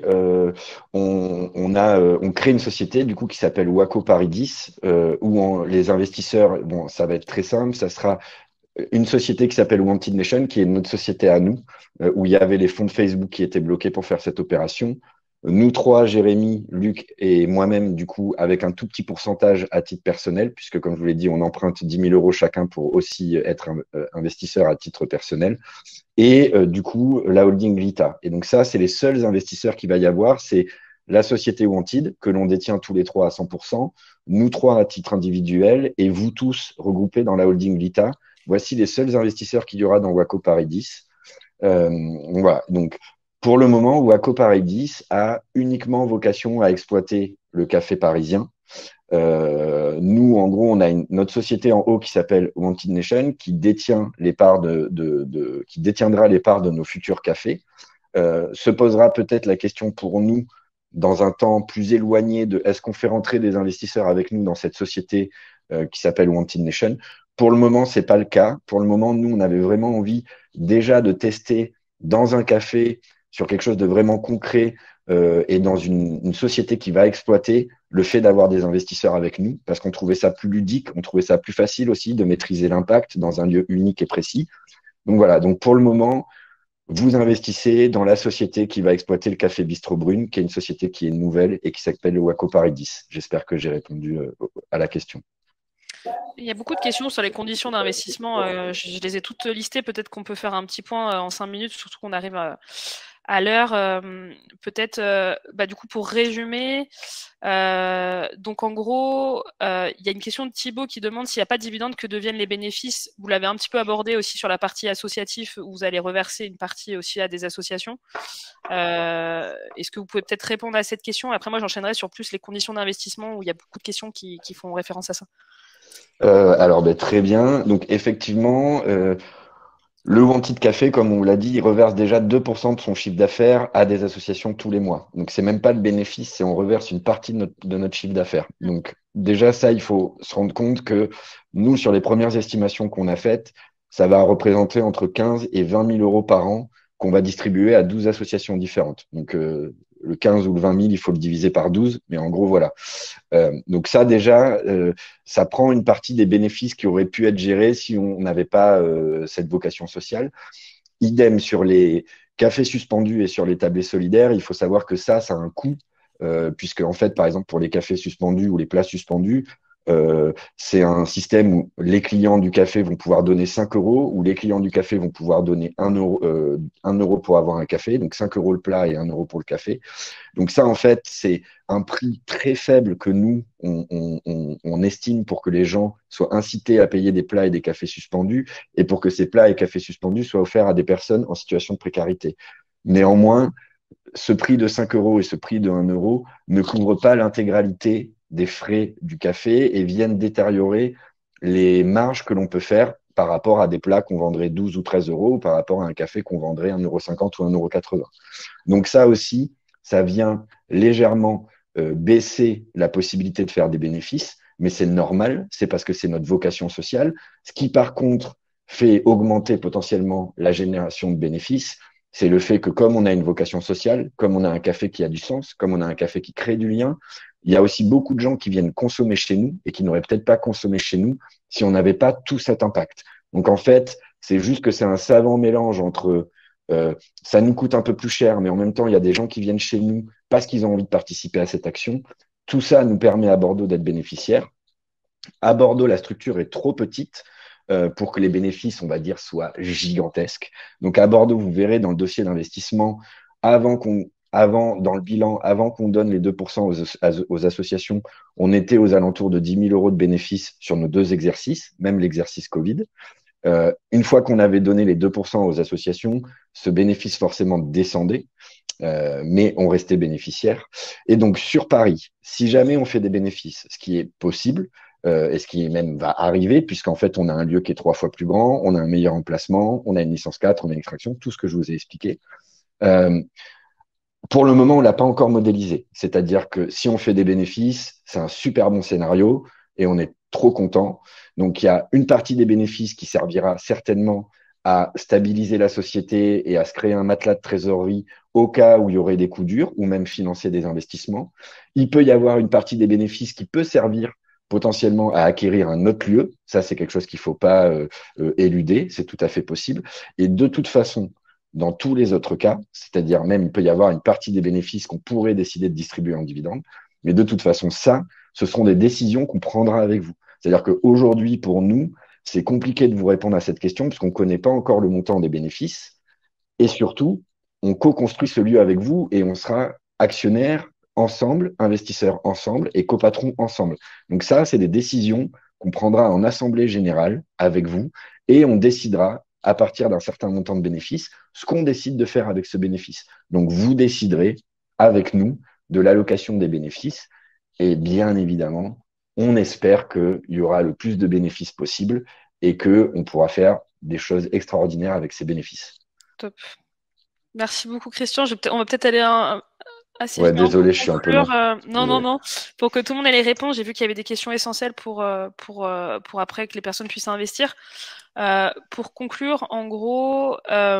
on crée une société du coup qui s'appelle Waco Paris 10, où les investisseurs, bon, ça va être très simple, ça sera une société qui s'appelle Wanted Nation, qui est notre société à nous, où il y avait les fonds de Facebook qui étaient bloqués pour faire cette opération. Nous trois, Jérémy, Luc et moi-même, du coup, avec un tout petit pourcentage à titre personnel, puisque comme je vous l'ai dit, on emprunte 10 000 euros chacun pour aussi être investisseur à titre personnel. Et du coup, la holding Vita. Et donc ça, c'est les seuls investisseurs qu'il va y avoir. C'est la société Wanted, que l'on détient tous les trois à 100%, nous trois à titre individuel, et vous tous regroupés dans la holding Vita. Voici les seuls investisseurs qu'il y aura dans Waco Paris 10. Voilà. Donc, pour le moment, Waco Paris 10 a uniquement vocation à exploiter le café parisien. Nous, en gros, on a notre société en haut qui s'appelle Wanted Nation, qui détient les parts qui détiendra les parts de nos futurs cafés. Se posera peut-être la question pour nous, dans un temps plus éloigné, de est-ce qu'on fait rentrer des investisseurs avec nous dans cette société qui s'appelle Wanted Nation. Pour le moment, c'est pas le cas. Pour le moment, nous, on avait vraiment envie déjà de tester dans un café sur quelque chose de vraiment concret et dans une société qui va exploiter le fait d'avoir des investisseurs avec nous, parce qu'on trouvait ça plus ludique, on trouvait ça plus facile aussi de maîtriser l'impact dans un lieu unique et précis. Donc voilà, donc pour le moment, vous investissez dans la société qui va exploiter le Café Bistro Brune, qui est une société qui est nouvelle et qui s'appelle le Waco Paris 10. J'espère que j'ai répondu à la question. Il y a beaucoup de questions sur les conditions d'investissement. Je les ai toutes listées. Peut-être qu'on peut faire un petit point en 5 minutes, surtout qu'on arrive à l'heure. Peut-être, du coup, pour résumer, donc en gros, il y a une question de Thibaut qui demande s'il n'y a pas de dividendes, que deviennent les bénéfices. Vous l'avez un petit peu abordé aussi sur la partie associative, où vous allez reverser une partie aussi à des associations. Est-ce que vous pouvez peut-être répondre à cette question? Après, moi, j'enchaînerai sur plus les conditions d'investissement, où il y a beaucoup de questions qui font référence à ça. Alors, très bien. Donc, effectivement, le Wanted Café, comme on l'a dit, il reverse déjà 2% de son chiffre d'affaires à des associations tous les mois. Donc, c'est même pas le bénéfice, c'est on reverse une partie de notre chiffre d'affaires. Donc, déjà, ça, il faut se rendre compte que nous, sur les premières estimations qu'on a faites, ça va représenter entre 15 et 20 000 euros par an qu'on va distribuer à 12 associations différentes. Donc, le 15 ou le 20 000, il faut le diviser par 12, mais en gros, voilà. Donc ça, déjà, ça prend une partie des bénéfices qui auraient pu être gérés si on n'avait pas cette vocation sociale. Idem sur les cafés suspendus et sur les tablés solidaires, il faut savoir que ça a un coût, puisque en fait, par exemple, pour les cafés suspendus ou les plats suspendus, c'est un système où les clients du café vont pouvoir donner 5 euros, ou les clients du café vont pouvoir donner 1 euro pour avoir un café, donc 5 euros le plat et 1 euro pour le café. Donc ça, en fait, c'est un prix très faible que nous, on estime pour que les gens soient incités à payer des plats et des cafés suspendus, et pour que ces plats et cafés suspendus soient offerts à des personnes en situation de précarité. Néanmoins, ce prix de 5 euros et ce prix de 1 euro ne couvrent pas l'intégralité des frais du café et viennent détériorer les marges que l'on peut faire par rapport à des plats qu'on vendrait 12 ou 13 euros ou par rapport à un café qu'on vendrait 1,50 € ou 1,80 €. Donc ça aussi, ça vient légèrement baisser la possibilité de faire des bénéfices, mais c'est normal, c'est parce que c'est notre vocation sociale. Ce qui, par contre, fait augmenter potentiellement la génération de bénéfices, c'est le fait que comme on a une vocation sociale, comme on a un café qui a du sens, comme on a un café qui crée du lien, il y a aussi beaucoup de gens qui viennent consommer chez nous et qui n'auraient peut-être pas consommé chez nous si on n'avait pas tout cet impact. Donc en fait, c'est juste que c'est un savant mélange entre ça nous coûte un peu plus cher, mais en même temps, il y a des gens qui viennent chez nous parce qu'ils ont envie de participer à cette action. Tout ça nous permet à Bordeaux d'être bénéficiaires. À Bordeaux, la structure est trop petite pour que les bénéfices, on va dire, soient gigantesques. Donc à Bordeaux, vous verrez dans le dossier d'investissement, dans le bilan, avant qu'on donne les 2% aux associations, on était aux alentours de 10 000 euros de bénéfices sur nos 2 exercices, même l'exercice Covid. Une fois qu'on avait donné les 2% aux associations, ce bénéfice forcément descendait, mais on restait bénéficiaire. Et donc sur Paris, si jamais on fait des bénéfices, ce qui est possible, et ce qui même va arriver, puisqu'en fait, on a un lieu qui est 3 fois plus grand, on a un meilleur emplacement, on a une licence 4, on a une extraction, tout ce que je vous ai expliqué. Pour le moment, on l'a pas encore modélisé. C'est-à-dire que si on fait des bénéfices, c'est un super bon scénario et on est trop content. Donc, il y a une partie des bénéfices qui servira certainement à stabiliser la société et à se créer un matelas de trésorerie au cas où il y aurait des coups durs ou même financer des investissements. Il peut y avoir une partie des bénéfices qui peut servir potentiellement à acquérir un autre lieu. Ça, c'est quelque chose qu'il faut pas éluder. C'est tout à fait possible. Et de toute façon, dans tous les autres cas, c'est-à-dire même il peut y avoir une partie des bénéfices qu'on pourrait décider de distribuer en dividendes, mais de toute façon, ça, ce seront des décisions qu'on prendra avec vous. C'est-à-dire qu'aujourd'hui, pour nous, c'est compliqué de vous répondre à cette question puisqu'on ne connaît pas encore le montant des bénéfices et surtout, on co-construit ce lieu avec vous et on sera actionnaires ensemble, investisseurs ensemble et copatrons ensemble. Donc ça, c'est des décisions qu'on prendra en assemblée générale avec vous et on décidera à partir d'un certain montant de bénéfices, ce qu'on décide de faire avec ce bénéfice. Donc, vous déciderez avec nous de l'allocation des bénéfices. Et bien évidemment, on espère qu'il y aura le plus de bénéfices possible et qu'on pourra faire des choses extraordinaires avec ces bénéfices. Top. Merci beaucoup, Christian. On va peut-être aller assez ouais, vite. désolé, je suis un peu long. Non. Pour que tout le monde ait les réponses, j'ai vu qu'il y avait des questions essentielles pour après que les personnes puissent investir. Pour conclure, en gros,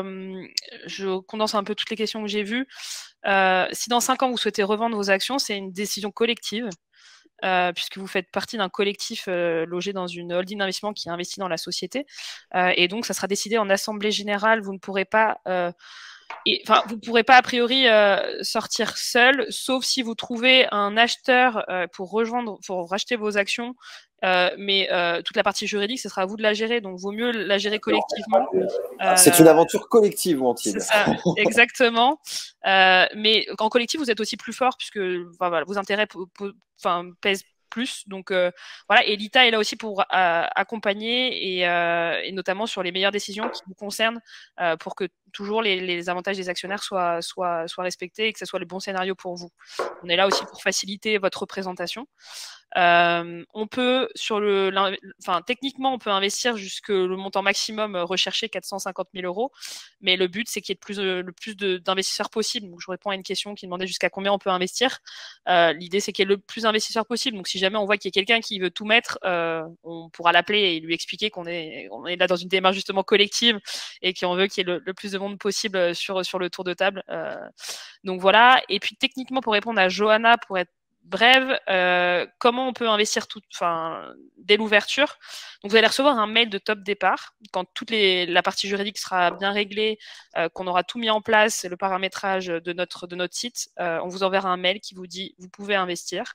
je condense un peu toutes les questions que j'ai vues. Si dans 5 ans, vous souhaitez revendre vos actions, c'est une décision collective. Puisque vous faites partie d'un collectif logé dans une holding d'investissement qui investit dans la société. Et donc, ça sera décidé en assemblée générale. Vous ne pourrez pas... vous pourrez pas a priori sortir seul, sauf si vous trouvez un acheteur pour racheter vos actions. Mais toute la partie juridique, ce sera à vous de la gérer. Donc, vaut mieux la gérer collectivement. C'est une aventure collective, Wantid. C'est ça, exactement. Mais en collectif, vous êtes aussi plus fort puisque voilà, vos intérêts pèsent plus. Donc voilà, et l'ITA est là aussi pour accompagner et notamment sur les meilleures décisions qui vous concernent pour que toujours les avantages des actionnaires soient respectés et que ce soit le bon scénario pour vous. On est là aussi pour faciliter votre représentation. On peut techniquement on peut investir jusque le montant maximum recherché 450 000 €, mais le but c'est qu'il y ait le plus d'investisseurs possible. Donc je réponds à une question qui demandait jusqu'à combien on peut investir. L'idée c'est qu'il y ait le plus d'investisseurs possible. Donc si jamais on voit qu'il y a quelqu'un qui veut tout mettre, on pourra l'appeler et lui expliquer qu'on est là dans une démarche justement collective et qu'on veut qu'il y ait le plus de monde possible sur le tour de table. Donc voilà. Et puis techniquement pour répondre à Johanna, pour être bref, comment on peut investir dès l'ouverture. Donc vous allez recevoir un mail de top départ quand la partie juridique sera bien réglée, qu'on aura tout mis en place, le paramétrage de notre site. On vous enverra un mail qui vous dit vous pouvez investir.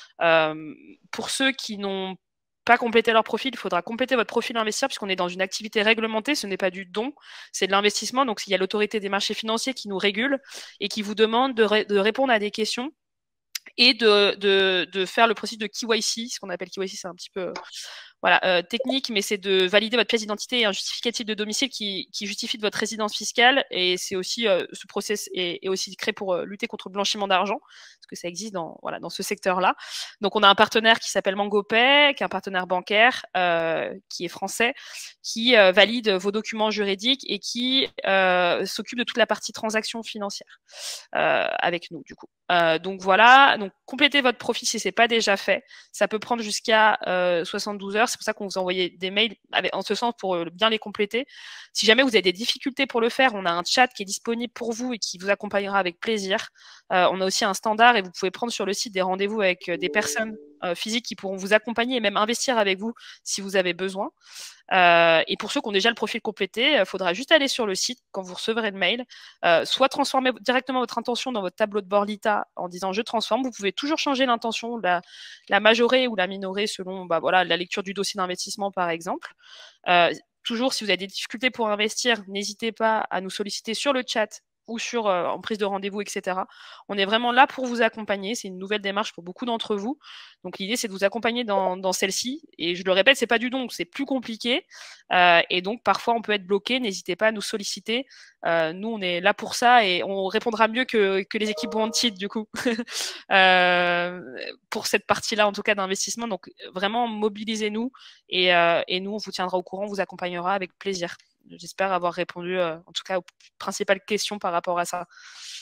Pour ceux qui n'ont pas complété leur profil, il faudra compléter votre profil investisseur puisqu'on est dans une activité réglementée, ce n'est pas du don, c'est de l'investissement. Donc il y a l'autorité des marchés financiers qui nous régule et qui vous demande de répondre à des questions et de faire le processus de KYC. Ce qu'on appelle KYC, c'est un petit peu technique, mais c'est de valider votre pièce d'identité et un justificatif de domicile qui justifie de votre résidence fiscale. Et c'est aussi ce process est aussi créé pour lutter contre le blanchiment d'argent, parce que ça existe dans ce secteur-là. Donc on a un partenaire qui s'appelle MangoPay, qui est un partenaire bancaire qui est français, qui valide vos documents juridiques et qui s'occupe de toute la partie transaction financière avec nous du coup. Donc voilà, donc complétez votre profil si c'est pas déjà fait. Ça peut prendre jusqu'à 72 heures. C'est pour ça qu'on vous envoie des mails en ce sens pour bien les compléter. Si jamais vous avez des difficultés pour le faire, on a un chat qui est disponible pour vous et qui vous accompagnera avec plaisir. On a aussi un standard et vous pouvez prendre sur le site des rendez-vous avec des personnes physiques qui pourront vous accompagner et même investir avec vous si vous avez besoin. Et pour ceux qui ont déjà le profil complété, il faudra juste aller sur le site quand vous recevrez le mail, soit transformer directement votre intention dans votre tableau de bord LITA en disant je transforme. Vous pouvez toujours changer l'intention, la majorer ou la minorer selon la lecture du dossier d'investissement par exemple. Toujours, si vous avez des difficultés pour investir, n'hésitez pas à nous solliciter sur le chat ou en prise de rendez-vous, etc. On est vraiment là pour vous accompagner. C'est une nouvelle démarche pour beaucoup d'entre vous. Donc, l'idée, c'est de vous accompagner dans celle-ci. Et je le répète, c'est pas du don, c'est plus compliqué. Et donc, parfois, on peut être bloqué. N'hésitez pas à nous solliciter. Nous, on est là pour ça et on répondra mieux que les équipes Wanted, du coup, pour cette partie-là, en tout cas, d'investissement. Donc, vraiment, mobilisez-nous et nous, on vous tiendra au courant, on vous accompagnera avec plaisir. J'espère avoir répondu, en tout cas, aux principales questions par rapport à ça.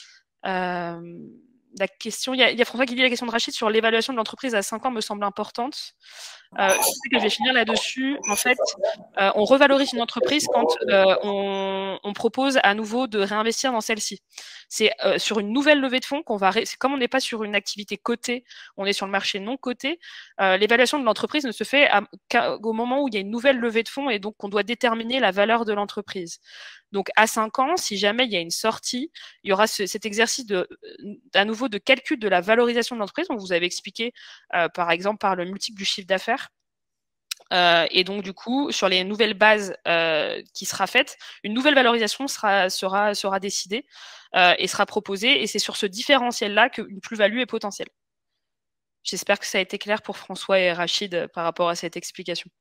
La question, il y a François qui dit la question de Rachid sur l'évaluation de l'entreprise à 5 ans me semble importante. Je sais que je vais finir là-dessus. En fait, on revalorise une entreprise quand on propose à nouveau de réinvestir dans celle-ci. C'est sur une nouvelle levée de fonds qu'on va... Comme on n'est pas sur une activité cotée, on est sur le marché non coté, l'évaluation de l'entreprise ne se fait qu'au moment où il y a une nouvelle levée de fonds et donc on doit déterminer la valeur de l'entreprise. Donc, à 5 ans, si jamais il y a une sortie, il y aura cet exercice à nouveau de calcul de la valorisation de l'entreprise. On vous avait expliqué, par exemple, par le multiple du chiffre d'affaires. Et donc, du coup, sur les nouvelles bases qui sera faite, une nouvelle valorisation sera décidée et sera proposée. Et c'est sur ce différentiel-là qu'une plus-value est potentielle. J'espère que ça a été clair pour François et Rachid par rapport à cette explication.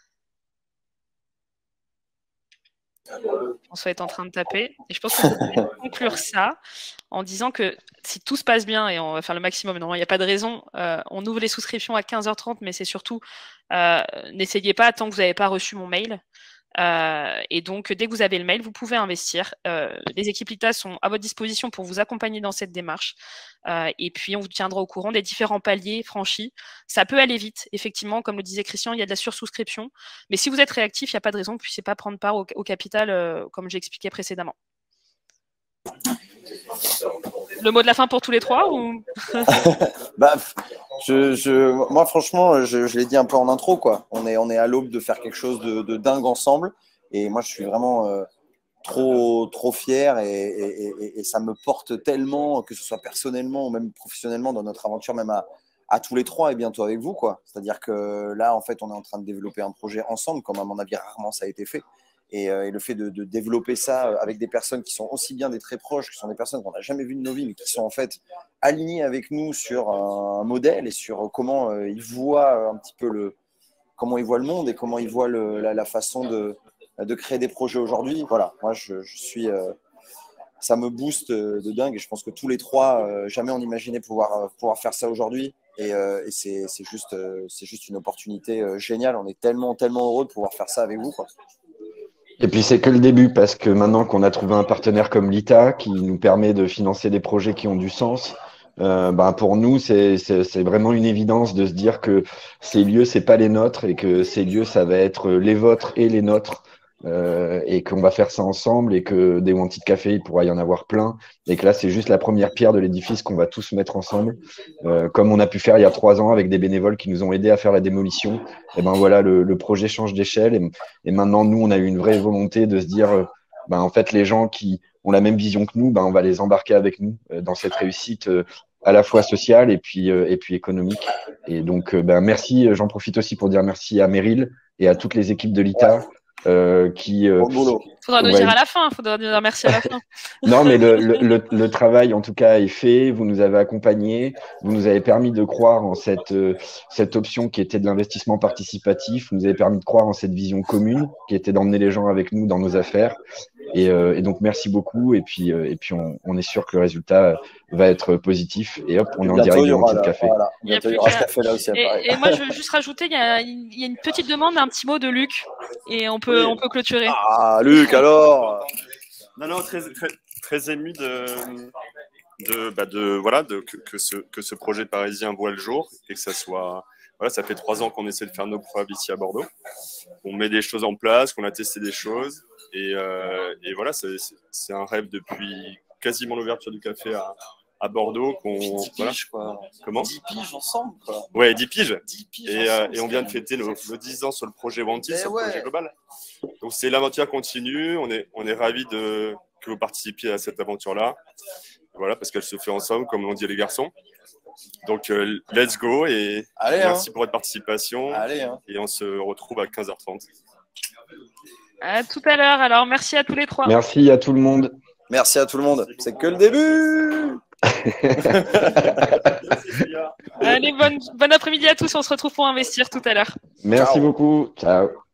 François est en train de taper. Et je pense qu'on peut conclure ça en disant que si tout se passe bien, et on va faire le maximum, normalement il n'y a pas de raison, on ouvre les souscriptions à 15h30, mais c'est surtout, n'essayez pas tant que vous n'avez pas reçu mon mail. Et donc, dès que vous avez le mail, vous pouvez investir. Les équipes LITA sont à votre disposition pour vous accompagner dans cette démarche. Et puis, on vous tiendra au courant des différents paliers franchis. Ça peut aller vite, effectivement. Comme le disait Christian, il y a de la sursouscription. Mais si vous êtes réactif, il n'y a pas de raison que vous ne puissiez pas prendre part au capital, comme j'expliquais précédemment. Le mot de la fin pour tous les trois ou... Moi, franchement, je l'ai dit un peu en intro, quoi. On est à l'aube de faire quelque chose de dingue ensemble. Et moi, je suis vraiment trop fier et ça me porte tellement, que ce soit personnellement ou même professionnellement dans notre aventure, même à tous les trois et bientôt avec vous, quoi. C'est-à-dire que là, en fait, on est en train de développer un projet ensemble, comme à mon avis, rarement ça a été fait. Et le fait de développer ça avec des personnes qui sont aussi bien des très proches, qui sont des personnes qu'on n'a jamais vues de nos vies, mais qui sont en fait alignées avec nous sur un modèle et sur comment ils voient un petit peu comment ils voient le monde et comment ils voient la façon de créer des projets aujourd'hui. Voilà, moi je suis, ça me booste de dingue et je pense que tous les trois, jamais on imaginait pouvoir faire ça aujourd'hui. Et c'est juste une opportunité géniale. On est tellement heureux de pouvoir faire ça avec vous, quoi. Et puis c'est que le début parce que maintenant qu'on a trouvé un partenaire comme l'ITA qui nous permet de financer des projets qui ont du sens, pour nous c'est vraiment une évidence de se dire que ces lieux c'est pas les nôtres et que ces lieux ça va être les vôtres et les nôtres et qu'on va faire ça ensemble et que des Wanted Café il pourra y en avoir plein et que là c'est juste la première pierre de l'édifice qu'on va tous mettre ensemble comme on a pu faire il y a 3 ans avec des bénévoles qui nous ont aidés à faire la démolition. Et ben voilà, le projet change d'échelle et maintenant nous on a eu une vraie volonté de se dire en fait les gens qui ont la même vision que nous, on va les embarquer avec nous dans cette réussite à la fois sociale et puis économique. Et donc merci, j'en profite aussi pour dire merci à Meryl et à toutes les équipes de l'ITA qui faudra nous dire à la fin, faudra nous dire merci à la fin. Non, mais le travail, en tout cas, est fait. Vous nous avez accompagnés. Vous nous avez permis de croire en cette option qui était de l'investissement participatif. Vous nous avez permis de croire en cette vision commune qui était d'emmener les gens avec nous dans nos affaires. Et donc, merci beaucoup. Et puis on est sûr que le résultat va être positif. Et hop, on est en direct de Wanted Café. Voilà. Bientôt, il y aura ce café là aussi. Et moi, je veux juste rajouter, il y a une petite demande, un petit mot de Luc. Et on peut clôturer. Ah, Luc, alors Non, très ému que ce projet parisien voit le jour et que ça soit. Voilà, ça fait 3 ans qu'on essaie de faire nos preuves ici à Bordeaux. On met des choses en place, qu'on a testé des choses. Et voilà, c'est un rêve depuis quasiment l'ouverture du café à Bordeaux. 10 piges, quoi. Comment 10 piges ensemble, quoi. Ouais, 10 piges. 10 piges et on vient de fêter nos 10 ans sur le projet Wanted, sur le projet global. Donc, c'est l'aventure continue. On est ravis que vous participiez à cette aventure-là. Voilà, parce qu'elle se fait ensemble, comme l'ont dit les garçons. Donc, let's go et merci pour votre participation. Et on se retrouve à 15h30. À tout à l'heure. Alors, merci à tous les trois. Merci à tout le monde. Merci à tout le monde. C'est que le début. Allez, bon après-midi à tous. On se retrouve pour investir tout à l'heure. Merci Ciao. beaucoup. Ciao.